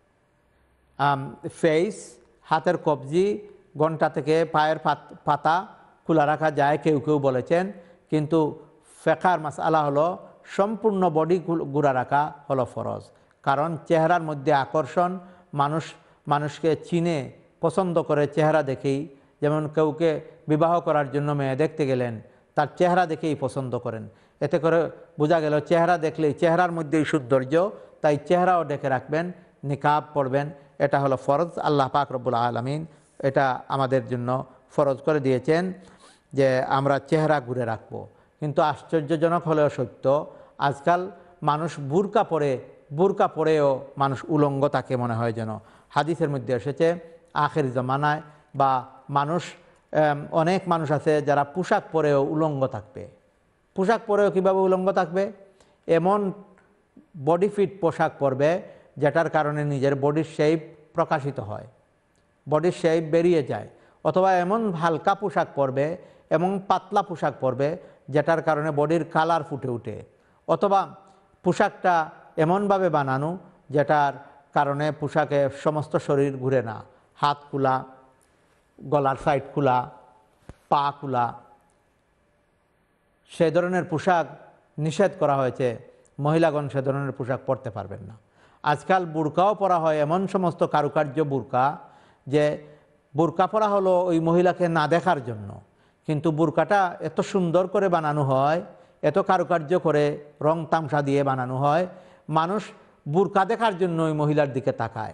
ফেস, হাতের কবজি, ঘন্টা থেকে পায়ের পাতা খোলা রাখা যায় কেউ কেউ বলেছেন, কিন্তু ফেকার মাসআলা হলো সম্পূর্ণ বডি ঘুরা রাখা হলো ফরজ। কারণ চেহারার মধ্যে আকর্ষণ, মানুষ মানুষকে চিনে পছন্দ করে চেহারা দেখেই। যেমন কেউকে বিবাহ করার জন্য মেয়ে দেখতে গেলেন, তার চেহারা দেখেই পছন্দ করেন, এতে করে বোঝা গেল চেহারা দেখলেই চেহারার মধ্যেই সৌন্দর্য, তাই চেহারাও ডেকে রাখবেন, নিকাব পরবেন, এটা হলো ফরজ। আল্লাহ পাক রব্বুল আলামিন এটা আমাদের জন্য ফরজ করে দিয়েছেন যে আমরা চেহারা ঘুরে রাখব। কিন্তু আশ্চর্যজনক হলেও সত্য, আজকাল মানুষ বুরকা পরে বুরকা পরেও মানুষ উলঙ্গ তাকে মনে হয় যেন। হাদিসের মধ্যে এসেছে আখের জামানায় বা মানুষ অনেক মানুষ আছে যারা পোশাক পরেও উলঙ্গ থাকবে। পোশাক পরেও কীভাবে উলঙ্গ থাকবে? এমন বডি ফিট পোশাক পরবে যেটার কারণে নিজের বডির শেপ প্রকাশিত হয়, বডির শেপ বেরিয়ে যায়। অথবা এমন হালকা পোশাক পরবে, এমন পাতলা পোশাক পরবে যেটার কারণে বডির কালার ফুটে ওঠে। অথবা পোশাকটা এমনভাবে বানানো যেটার কারণে পোশাকে সমস্ত শরীর ঘুরে না, হাত খোলা, গলার সাইড খোলা, পা খোলা, সে ধরনের পোশাক নিষেধ করা হয়েছে। মহিলাগণ সে ধরনের পোশাক পরতে পারবেন না। আজকাল বুরকাও পরা হয়, এমন সমস্ত কারুকার্য বুরকা যে বুরকা পরা হলো ওই মহিলাকে না দেখার জন্য, কিন্তু বুরকাটা এত সুন্দর করে বানানো হয়, এত কারুকার্য করে রং তামসা দিয়ে বানানো হয়, মানুষ বুরকা দেখার জন্য ওই মহিলার দিকে তাকায়।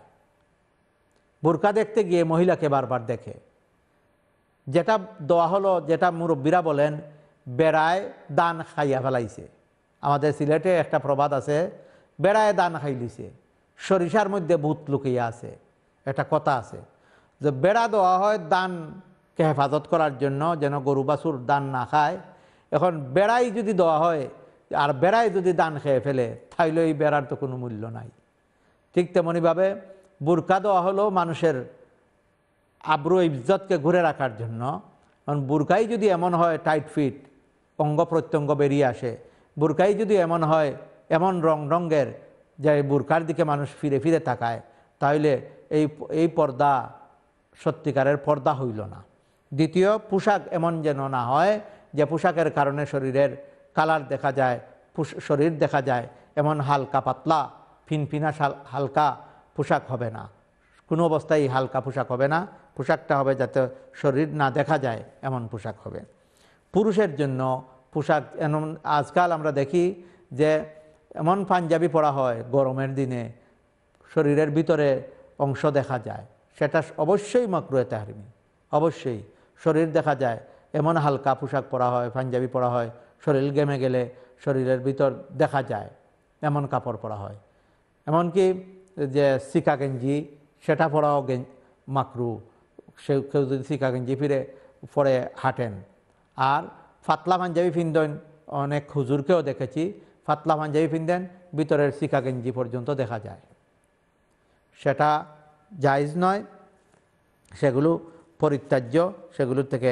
বুরকা দেখতে গিয়ে মহিলাকে বারবার দেখে। যেটা দেওয়া হলো, যেটা মুরব্বীরা বলেন, বেড়ায় দান খাইয়া ফেলাইছে। আমাদের সিলেটে একটা প্রবাদ আছে, বেড়ায় দান খাইলিছে, সরিষার মধ্যে ভূত লুকিয়ে আছে। একটা কথা আছে যে বেড়া দেওয়া হয় দানকে হেফাজত করার জন্য, যেন গরু বাছুর দান না খায়। এখন বেড়াই যদি দেওয়া হয় আর বেড়াই যদি দান খেয়ে ফেলে, তাইলে এই বেড়ার তো কোনো মূল্য নাই। ঠিক তেমনিভাবে বুরকা দেওয়া হলো মানুষের আব্রু ইজ্জতকে ঘুরে রাখার জন্য। কারণ বুরকাই যদি এমন হয় টাইট ফিট, অঙ্গ প্রত্যঙ্গ বেরিয়ে আসে, বুরকাই যদি এমন হয় এমন রং রঙের যে বুরকার দিকে মানুষ ফিরে ফিরে তাকায়, তাহলে এই এই পর্দা সত্যিকারের পর্দা হইল না। দ্বিতীয়, পোশাক এমন যেন না হয় যে পোশাকের কারণে শরীরের কালার দেখা যায়, শরীর দেখা যায়, এমন হালকা পাতলা ফিনফিনা হালকা পোশাক হবে না। কোনো অবস্থায় হালকা পোশাক হবে না। পোশাকটা হবে যাতে শরীর না দেখা যায় এমন পোশাক হবে। পুরুষের জন্য পোশাক এমন, আজকাল আমরা দেখি যে এমন পাঞ্জাবি পরা হয় গরমের দিনে শরীরের ভিতরে অংশ দেখা যায়, সেটা অবশ্যই মাকরুহে তাহরিমি। অবশ্যই শরীর দেখা যায় এমন হালকা পোশাক পরা হয়, পাঞ্জাবি পরা হয়, শরীর ঘেমে গেলে শরীরের ভিতর দেখা যায় এমন কাপড় পরা হয়। এমনকি যে সিকা গেঞ্জি, সেটা পরাও মাকরু। সে কেউ যদি সিকা গেঞ্জি ফিরে পরে হাঁটেন। আর ফাতলা পাঞ্জাবি পিনদেন, অনেক হুজুরকেও দেখেছি ফাতলা পাঞ্জাবি পিনদেন, ভিতরের সিকা গেঞ্জি পর্যন্ত দেখা যায়। সেটা জায়েজ নয়, সেগুলো পরিত্যাজ্য, সেগুলো থেকে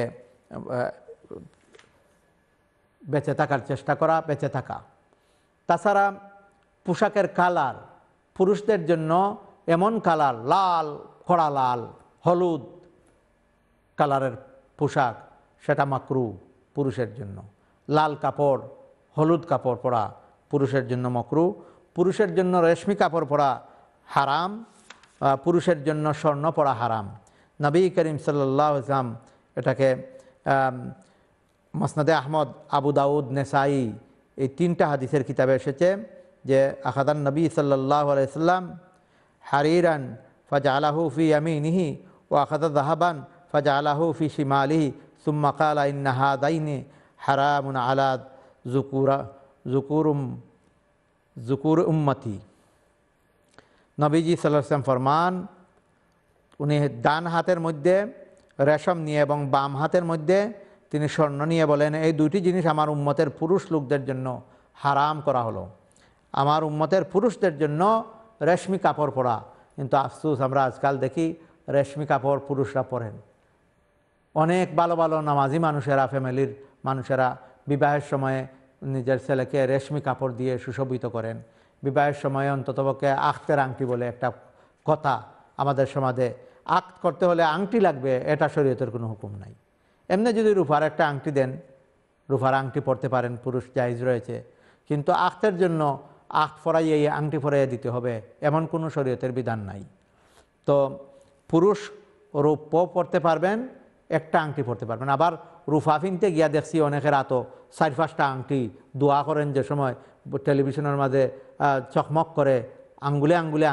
বেঁচে থাকার চেষ্টা করা, বেঁচে থাকা। তাছাড়া পোশাকের কালার, পুরুষদের জন্য এমন কালার, লাল, কড়া লাল, হলুদ কালারের পোশাক, সেটা মাকরু পুরুষের জন্য। লাল কাপড়, হলুদ কাপড় পরা পুরুষের জন্য মাকরু। পুরুষের জন্য রেশমি কাপড় পরা হারাম, পুরুষের জন্য স্বর্ণ পরা হারাম। নবী করিম সাল্লাল্লাহু আলাইহি ওয়াসাল্লাম এটাকে মুসনাদে আহমদ, আবু দাউদ, নেসাই, এই তিনটা হাদিসের কিতাবে এসেছে যে আখাদান নবী সাল্লাল্লাহু আলাইহি ওয়াসাল্লাম হারিরান ফাজআলাহু ফি ইয়ামিনিহি ওয়া আখাদা যাহাবান ফাজআলাহু ফি শিমালিহি সুম্মা ক্বালা ইন্না হাদাইনি হারামুন আলা যুকুরা যুকুরুম যুকুর উম্মতি। নবীজি সাল্লাল্লাহু আলাইহি ওয়াসাল্লাম ফরমান, উনি ডান হাতের মধ্যে রেশম নিয়ে এবং বাম হাতের মধ্যে তিনি স্বর্ণ নিয়ে বলেন, এই দুইটি জিনিস আমার উম্মতের পুরুষ লোকদের জন্য হারাম করা হলো। আমার উম্মতের পুরুষদের জন্য রেশমি কাপড় পরা। কিন্তু আফসোস, আমরা আজকাল দেখি রেশমি কাপড় পুরুষরা পরেন। অনেক ভালো ভালো নামাজি মানুষেরা, ফ্যামিলির মানুষেরা বিবাহের সময়ে নিজের ছেলেকে রেশমি কাপড় দিয়ে সুশোভিত করেন। বিবাহের সময়ে অন্ততপক্ষে আখতের আংটি বলে একটা কথা আমাদের সমাজে, আক্ত করতে হলে আংটি লাগবে, এটা শরীয়তের কোনো হুকুম নাই। এমনি যদি রূপার একটা আংটি দেন, রূপার আংটি পরতে পারেন, পুরুষ জায়েজ রয়েছে। কিন্তু আক্তের জন্য আখ ফরাইয়ে আংটি ফরাইয়ে দিতে হবে, এমন কোনো শরীয়তের বিধান নাই। তো পুরুষ রূপ পরতে পারবেন, একটা আংটি পরতে পারবেন। আবার রূপা ফিনতে গিয়া দেখছি অনেকের হাতও চার পাঁচটা আংটি, দোয়া করেন যে সময় টেলিভিশনের মাঝে চকমক করে, আঙ্গুলে আঙ্গুলে আংটি,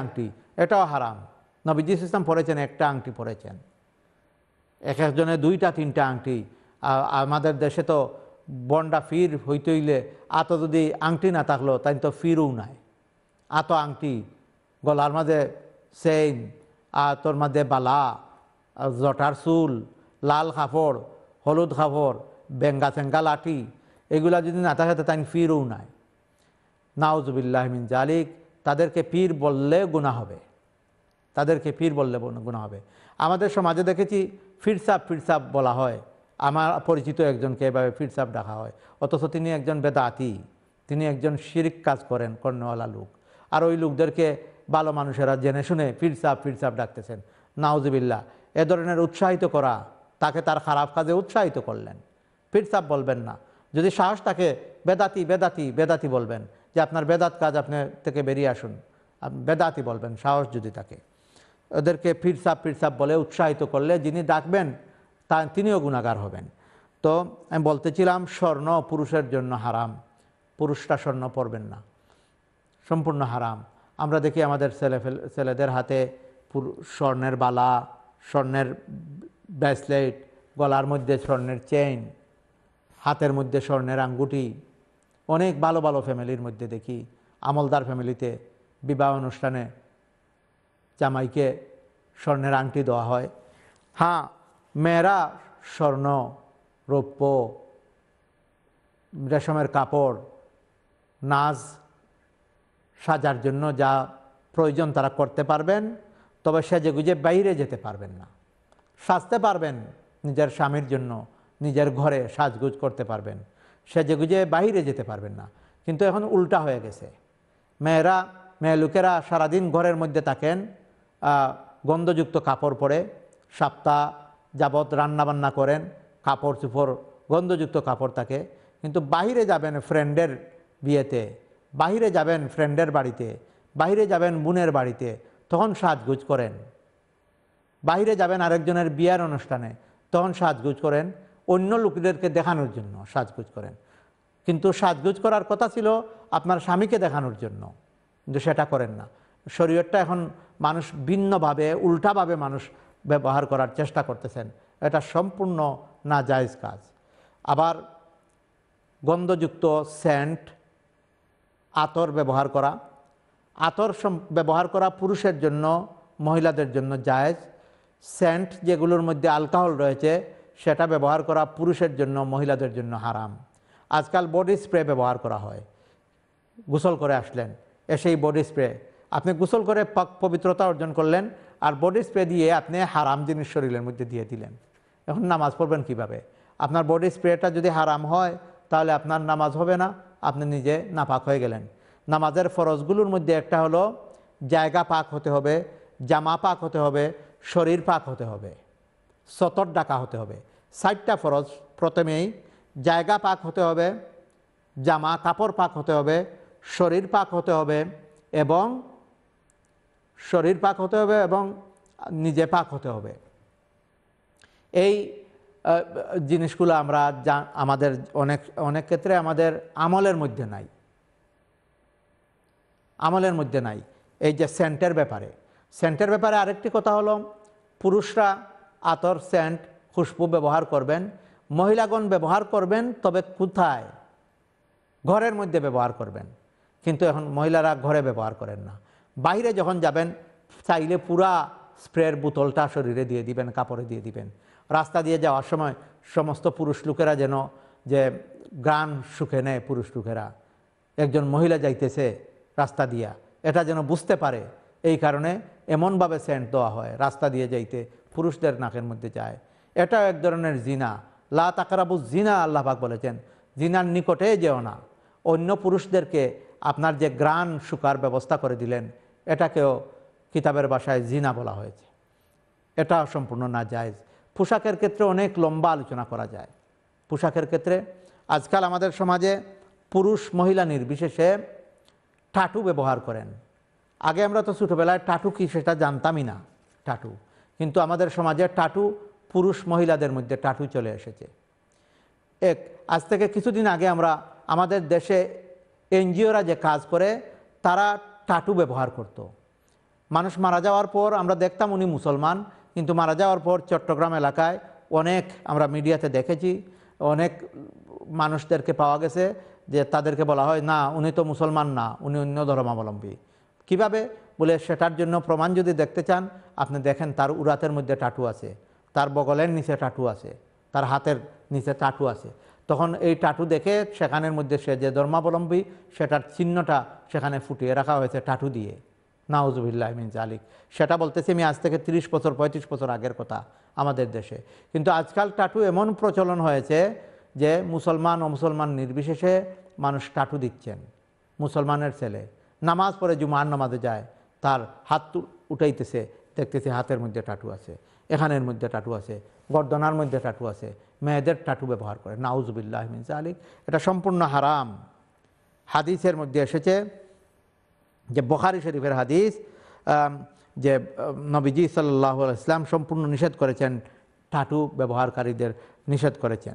এটাও হারাম। নবীজি ইসলাম পড়েছেন একটা আংটি পড়েছেন, এক একজনে দুইটা তিনটা আংটি। আমাদের দেশে তো বন্ডা ফির হইতে হইলে আত যদি আংটি না থাকলো তাই তো ফিরও নাই। আত আংটি, গলার মাঝে চেইন, আতর মাঝে বালা, জটার চুল, লাল কাপড়, হলুদ কাপড়, বেঙ্গা চেঙ্গা লাঠি, এগুলা যদি না থাকে তাই ফিরও নাই। নাউজুবিল্লাহ মিন জালিক। তাদেরকে পীর বললে গুনাহ হবে, তাদেরকে পীর বললে গুনাহ হবে। আমাদের সমাজে দেখেছি ফিরসাব ফিরসাব বলা হয়, আমার পরিচিত একজনকে এভাবে ফিরসাব ডাকা হয়, অথচ তিনি একজন বেদাতি, তিনি একজন শিরিক কাজ করেন, কর্ণওয়ালা লোক। আর ওই লোকদেরকে ভালো মানুষেরা জেনে শুনে ফিরসাব ফিরসাব ডাকতেছেন। নাউজুবিল্লাহ। এ ধরনের উৎসাহিত করা, তাকে তার খারাপ কাজে উৎসাহিত করলেন। ফিরসাব বলবেন না। যদি সাহস থাকে বেদাতি বেদাতি বেদাতি বলবেন, যে আপনার বেদাত কাজ আপনি থেকে বেরিয়ে আসুন, বেদাতি বলবেন সাহস যদি থাকে। ওদেরকে ফিরসাব ফিরসাব বলে উৎসাহিত করলে যিনি ডাকবেন তা তিনিও গুনাহগার হবেন। তো আমি বলতেছিলাম স্বর্ণ পুরুষের জন্য হারাম, পুরুষরা স্বর্ণ পরবেন না, সম্পূর্ণ হারাম। আমরা দেখি আমাদের ছেলে ছেলেদের হাতে স্বর্ণের বালা, স্বর্ণের ব্রেসলেট, গলার মধ্যে স্বর্ণের চেইন, হাতের মধ্যে স্বর্ণের আঙ্গুটি। অনেক ভালো ভালো ফ্যামিলির মধ্যে দেখি, আমলদার ফ্যামিলিতে বিবাহ অনুষ্ঠানে জামাইকে স্বর্ণের আংটি দেওয়া হয়। হ্যাঁ, মেয়েরা স্বর্ণ, রৌপ্য, রেশমের কাপড়, নাচ সাজার জন্য যা প্রয়োজন তারা করতে পারবেন, তবে সেজে গুজে বাইরে যেতে পারবেন না। সাজতে পারবেন নিজের স্বামীর জন্য, নিজের ঘরে সাজগুজ করতে পারবেন, সেজে গুজে বাইরে যেতে পারবেন না। কিন্তু এখন উল্টা হয়ে গেছে। মেয়েরা মেয়ে লোকেরা সারাদিন ঘরের মধ্যে থাকেন, গন্ধযুক্ত কাপড় পরে সপ্তাহ যাবৎ রান্নাবান্না করেন, কাপড় চুপড় গন্ধযুক্ত কাপড় থাকে। কিন্তু বাহিরে যাবেন ফ্রেন্ডের বিয়েতে, বাহিরে যাবেন ফ্রেন্ডের বাড়িতে, বাহিরে যাবেন বোনের বাড়িতে, তখন সাজগুজ করেন। বাহিরে যাবেন আরেকজনের বিয়ের অনুষ্ঠানে, তখন সাজগুজ করেন, অন্য লোকদেরকে দেখানোর জন্য সাজগুজ করেন। কিন্তু সাজগুজ করার কথা ছিল আপনার স্বামীকে দেখানোর জন্য, কিন্তু সেটা করেন না। শরীয়তটা এখন মানুষ ভিন্নভাবে, উল্টাভাবে মানুষ ব্যবহার করার চেষ্টা করতেছেন। এটা সম্পূর্ণ নাজায়েজ কাজ। আবার গন্ধযুক্ত সেন্ট, আতর ব্যবহার করা, আতর ব্যবহার করা পুরুষের জন্য, মহিলাদের জন্য জায়েজ। সেন্ট যেগুলোর মধ্যে অ্যালকোহল রয়েছে সেটা ব্যবহার করা পুরুষের জন্য, মহিলাদের জন্য হারাম। আজকাল বডি স্প্রে ব্যবহার করা হয়। গোসল করে আসলেন, এসেই বডি স্প্রে, আপনি গোসল করে পবিত্রতা অর্জন করলেন, আর বডি স্প্রে দিয়ে আপনি হারাম জিনিস শরীরের মধ্যে দিয়ে দিলেন। এখন নামাজ পড়বেন কিভাবে? আপনার বডি স্প্রেটা যদি হারাম হয় তাহলে আপনার নামাজ হবে না, আপনি নিজে নাপাক হয়ে গেলেন। নামাজের ফরজগুলোর মধ্যে একটা হলো জায়গা পাক হতে হবে, জামা পাক হতে হবে, শরীর পাক হতে হবে, সতর ডাকা হতে হবে। ষাটটা ফরজ। প্রথমেই জায়গা পাক হতে হবে, জামা কাপড় পাক হতে হবে, শরীর পাক হতে হবে এবং শরীর পাক হতে হবে এবং নিজে পাক হতে হবে। এই জিনিসগুলো আমরা আমাদের অনেক অনেক ক্ষেত্রে আমাদের আমলের মধ্যে নাই, আমলের মধ্যে নাই। এই যে সেন্টের ব্যাপারে, সেন্টের ব্যাপারে আরেকটি কথা হলো, পুরুষরা আতর, সেন্ট, খুশবু ব্যবহার করবেন, মহিলাগণ ব্যবহার করবেন, তবে কোথায়? ঘরের মধ্যে ব্যবহার করবেন। কিন্তু এখন মহিলারা ঘরে ব্যবহার করেন না। বাইরে যখন যাবেন চাইলে পুরা স্প্রের বোতলটা শরীরে দিয়ে দিবেন, কাপড়ে দিয়ে দিবেন। রাস্তা দিয়ে যাওয়ার সময় সমস্ত পুরুষ লোকেরা যেন যে গান শুকে নেয়, পুরুষ লোকেরা, একজন মহিলা যাইতেছে রাস্তা দিয়া, এটা যেন বুঝতে পারে। এই কারণে এমনভাবে সেন্ট দেওয়া হয়, রাস্তা দিয়ে যাইতে পুরুষদের নাকের মধ্যে যায়। এটাও এক ধরনের জিনা। লা তাকরাবু জিনা, আল্লাহ পাক বলেছেন, জিনার নিকটে যেও না। অন্য পুরুষদেরকে আপনার যে গ্রান শুকার ব্যবস্থা করে দিলেন, এটাকেও কিতাবের ভাষায় জিনা বলা হয়েছে। এটা সম্পূর্ণ নাজায়েজ। পোশাকের ক্ষেত্রে অনেক লম্বা আলোচনা করা যায়। পোশাকের ক্ষেত্রে আজকাল আমাদের সমাজে পুরুষ মহিলা নির্বিশেষে টাটু ব্যবহার করেন। আগে আমরা তো ছোটোবেলায় টাটু কি সেটা জানতামই না, টাটু। কিন্তু আমাদের সমাজে টাটু, পুরুষ মহিলাদের মধ্যে টাটু চলে এসেছে। এক আজ থেকে কিছুদিন আগে আমরা আমাদের দেশে এনজিওরা যে কাজ করে তারা টাটু ব্যবহার করত। মানুষ মারা যাওয়ার পর আমরা দেখতাম উনি মুসলমান, কিন্তু মারা যাওয়ার পর চট্টগ্রাম এলাকায় অনেক আমরা মিডিয়াতে দেখেছি, অনেক মানুষদেরকে পাওয়া গেছে যে তাদেরকে বলা হয় না উনি তো মুসলমান না, উনি অন্য ধর্মাবলম্বী। কিভাবে বলে, সেটার জন্য প্রমাণ যদি দেখতে চান আপনি দেখেন তার উরাতের মধ্যে টাটু আছে, তার বগলের নিচে টাটু আছে, তার হাতের নিচে টাটু আছে। তখন এই টাটু দেখে সেখানের মধ্যে সে যে ধর্মাবলম্বী সেটার চিহ্নটা সেখানে ফুটিয়ে রাখা হয়েছে টাটু দিয়ে। নাউজুবিল্লাহ মিন জালিক। সেটা বলতেছি আমি আজ থেকে তিরিশ বছর পঁয়ত্রিশ বছর আগের কথা আমাদের দেশে। কিন্তু আজকাল টাটু এমন প্রচলন হয়েছে যে মুসলমান ও মুসলমান নির্বিশেষে মানুষ টাটু দিচ্ছেন। মুসলমানের ছেলে নামাজ পড়ে জুমার নামাজে যায়, তার হাত উঠাইতেছে, দেখতেছে হাতের মধ্যে টাটু আছে, এখানের মধ্যে টাটু আছে, গর্দনার মধ্যে টাটু আছে, মেয়েদের টাটু ব্যবহার করে। নাউজুবিল্লাহ মিন জালিক। এটা সম্পূর্ণ হারাম। হাদিসের মধ্যে এসেছে যে বুখারী শরীফের হাদিস যে নবীজি সাল্লাল্লাহু আলাইহি ওয়াসাল্লাম সম্পূর্ণ নিষেধ করেছেন, টাটু ব্যবহারকারীদের নিষেধ করেছেন।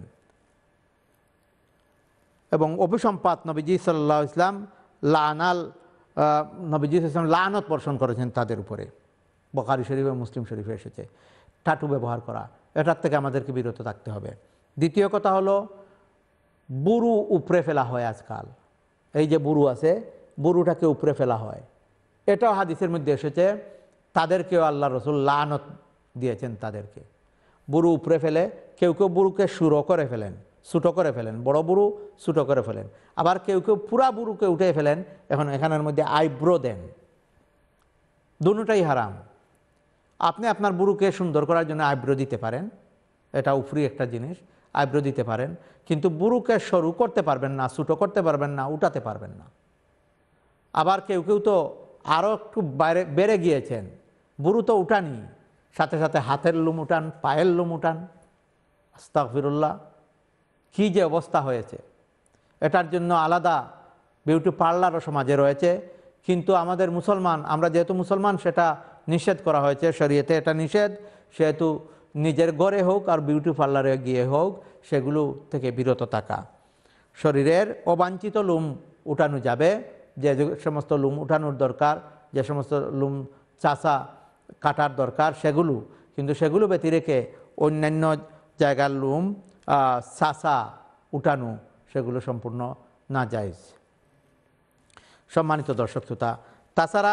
এবং অভিসম্পাত নবীজি সাল্লাল্লাহু আলাইহি ওয়াসাল্লাম লানাল নবীজি সাল্লাল্লাহু আলাইহি ওয়াসাল্লাম লানত বর্ষণ করেছেন তাদের উপরে। বুখারী শরীফ এবং মুসলিম শরীফে এসেছে টাটু ব্যবহার করা। এটার থেকে আমাদেরকে বিরত থাকতে হবে। দ্বিতীয় কথা হলো বুরু উপরে ফেলা হয় আজকাল। এই যে বুরু আছে, বুরুটাকে উপরে ফেলা হয়, এটাও হাদিসের মধ্যে এসেছে। তাদেরকেও আল্লাহ রসুল লানত দিয়েছেন তাদেরকে। বুরু উপরে ফেলে, কেউ কেউ বুরুকে সুরো করে ফেলেন, ছোটো করে ফেলেন, বড় বুরু ছোটো করে ফেলেন। আবার কেউ কেউ পুরা বুরুকে উঠে ফেলেন, এখন এখানের মধ্যে আইব্রো দেন। দুটোটাই হারাম। আপনি আপনার বুরুকে সুন্দর করার জন্য আইব্রো দিতে পারেন, এটা উপরি একটা জিনিস, আইব্রো দিতে পারেন, কিন্তু বুরুকে সরু করতে পারবেন না, ছোটো করতে পারবেন না, উঠাতে পারবেন না। আবার কেউ কেউ তো আরও একটু বাইরে বেড়ে গিয়েছেন, বুরু তো উঠানি, সাথে সাথে হাতের লুম উঠান, পায়ের লুম উঠান। আস্তাগফিরুল্লাহ, কী যে অবস্থা হয়েছে! এটার জন্য আলাদা বিউটি পার্লারও সমাজে রয়েছে, কিন্তু আমাদের মুসলমান, আমরা যেহেতু মুসলমান সেটা নিষেধ করা হয়েছে শরীয়তে, এটা নিষেধ, সেহেতু নিজের ঘরে হোক আর বিউটি পার্লারে গিয়ে হোক সেগুলো থেকে বিরত থাকা। শরীরের অবাঞ্ছিত লুম উঠানো যাবে, যে সমস্ত লুম উঠানোর দরকার, যে সমস্ত লুম চাষা কাটার দরকার সেগুলো, কিন্তু সেগুলো ব্যতি রেখে অন্যান্য জায়গার লুম চাষা উঠানো সেগুলো সম্পূর্ণ নাজায়েজ। সম্মানিত দর্শক শ্রোতা, তাছাড়া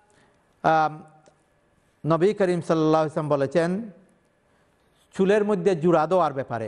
নবী করিম সাল্লাল্লাহু আলাইহি ওয়াসাল্লাম বলেছেন চুলের মধ্যে জুড়া দেওয়ার ব্যাপারে,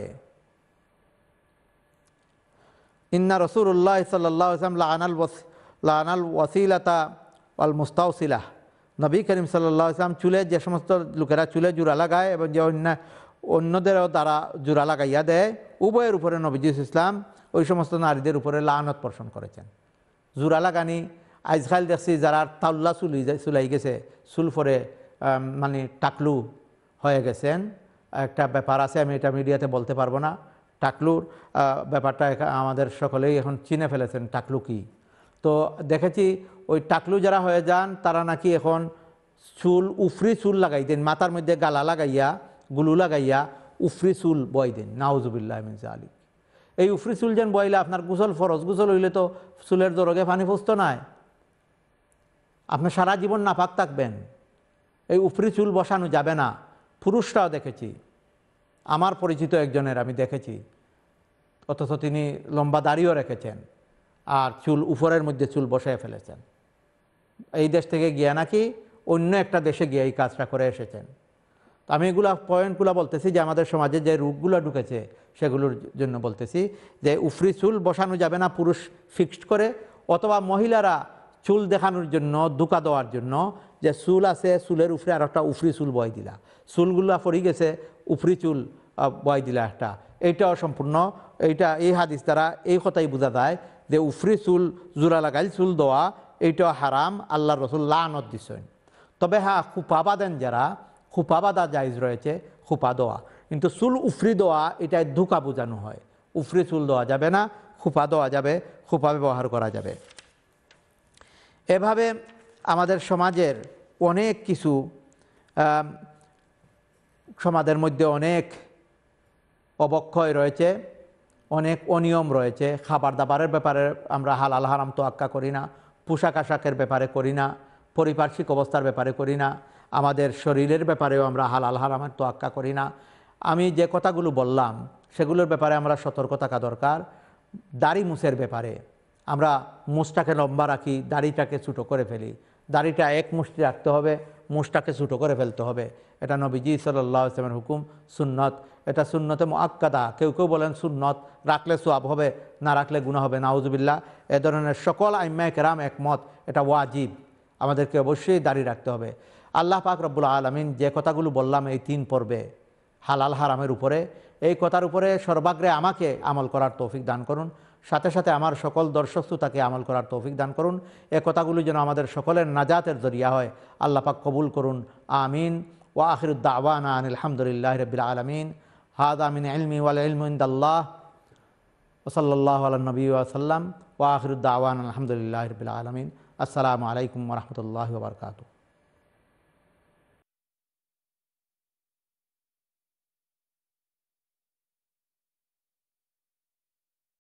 ইন্না রাসূলুল্লাহ সাল্লাল্লাহু আলাইহি ওয়াসাল্লাম লাআনাল লাআনাল ওয়াসিলাতা ওয়াল মুস্তাওসিলাহ। নবী করিম সাল্লাল্লাহু আলাইহি ওয়াসাল্লাম চুলে যে সমস্ত লোকেরা চুলে জুড়া লাগায় এবং যে অন্য অন্যদেরও তারা জোড়া লাগাইয়া দেয়, উভয়ের উপরে নবীজি ইসলাম ওই সমস্ত নারীদের উপরে লানত বর্ষণ করেছেন। জোড়া লাগানি আজকাল দেখছি যারা তাল্লা চুলি চুলাই গেছে, চুল ফরে মানে টাকলু হয়ে গেছেন, একটা ব্যাপার আছে, আমি এটা মিডিয়াতে বলতে পারবো না। টাকলুর ব্যাপারটা আমাদের সকলেই এখন চিনে ফেলেছেন টাকলু কি। তো দেখেছি ওই টাকলু যারা হয়ে যান তারা নাকি এখন চুল উফরি চুল লাগাই দেন, মাথার মধ্যে গালা লাগাইয়া গুলু লাগাইয়া উফরি চুল বয় দেন। নাউজুবিল্লাহ মিন জালিক। এই উফরি চুল যেন বইলে আপনার গোসল ফরজ, গোসল হইলে তো চুলের দরগে পানি ফুসতো নাই, আপনি সারা জীবন নাপাক থাকবেন। এই উফরি চুল বসানো যাবে না। পুরুষরাও দেখেছি, আমার পরিচিত একজনের আমি দেখেছি, অথচ তিনি লম্বা দাড়িও রেখেছেন আর চুল উপরের মধ্যে চুল বসায় ফেলেছেন। এই দেশ থেকে গিয়া নাকি অন্য একটা দেশে গিয়ে এই কাজটা করে এসেছেন। আমি এগুলা পয়েন্টগুলো বলতেছি যে আমাদের সমাজে যে রোগগুলো ঢুকেছে সেগুলোর জন্য বলতেছি যে উফরি চুল বসানো যাবে না পুরুষ ফিক্সড করে, অথবা মহিলারা চুল দেখানোর জন্য, ধোঁকা দেওয়ার জন্য যে চুল আছে চুলের উপরে আর একটা উফরি চুল বয় দিলা, চুলগুলো পড়ে গেছে উফরি চুল বয় দিলা একটা, এইটাও সম্পূর্ণ, এইটা এই হাদিস দ্বারা এই কথাই বোঝা যায় যে উফরি চুল জোড়া লাগাইল চুল দেওয়া এইটাও হারাম, আল্লাহ রসুল লানত দিছেন। তবে হ্যাঁ, খুপা বাঁধেন যারা, খুপা বাঁধা জায়েজ রয়েছে, খুপা দেওয়া, কিন্তু চুল উফরি দেওয়া এটাই ধোঁকা বোঝানো হয়। উফরি চুল দেওয়া যাবে না, খুপা দেওয়া যাবে, খুপা ব্যবহার করা যাবে। এভাবে আমাদের সমাজের অনেক কিছু, সমাজের মধ্যে অনেক অবক্ষয় রয়েছে, অনেক অনিয়ম রয়েছে। খাবার দাবারের ব্যাপারে আমরা হালাল হারাম তো আক্কা করি না, পোশাক আশাকের ব্যাপারে করি না, পরিপার্শ্বিক অবস্থার ব্যাপারে করি না, আমাদের শরীরের ব্যাপারেও আমরা হালাল হারামের তোয়াক্কা করি না। আমি যে কথাগুলো বললাম সেগুলোর ব্যাপারে আমরা সতর্ক থাকা দরকার। দাড়ি মুছের ব্যাপারে আমরা মুছটাকে লম্বা রাখি, দাড়িটাকে ছোটো করে ফেলি। দাড়িটা এক মুষ্টি রাখতে হবে, মুছটাকে ছোটো করে ফেলতে হবে। এটা নবীজি সাল্লাল্লাহু আলাইহি ওয়াসাল্লামের হুকুম, সুন্নত। এটা সুন্নতে মুআক্কাদা। কেউ কেউ বলেন সুন্নত, রাখলে সওয়াব হবে, না রাখলে গুনাহ হবে, নাউজুবিল্লাহ। এ ধরনের সকল আইম্মায়ে কেরাম একমত, এটা ওয়াজিব, আমাদেরকে অবশ্যই দাড়ি রাখতে হবে। আল্লাহ পাক রব্বুল আলামিন যে কথাগুলো বললাম এই তিন পর্বে হালাল হারামের উপরে, এই কথার উপরে সর্বাগ্রে আমাকে আমল করার তৌফিক দান করুন, সাথে সাথে আমার সকল দর্শক শ্রোতাকে আমল করার তৌফিক দান করুন। এই কথাগুলো যেন আমাদের সকলের নাজাতের জরিয়া হয়, আল্লাহ পাক কবুল করুন, আমিন। ওয়া আখিরুদ দাওয়ানা আনিল হামদুলিল্লাহি রাব্বিল আলামিন। হাযা মিন ইলমি ওয়াল ইলমু ইনদাল্লাহ। ওয়া সাল্লাল্লাহু আলা নবী ওয়া সাল্লাম। ওয়া আখিরুদ দাওয়ানা আলহামদুলিল্লাহি রাব্বিল আলামিন। আসসালামু আলাইকুম ওয়া রাহমাতুল্লাহি ওয়া বারাকাতুহু।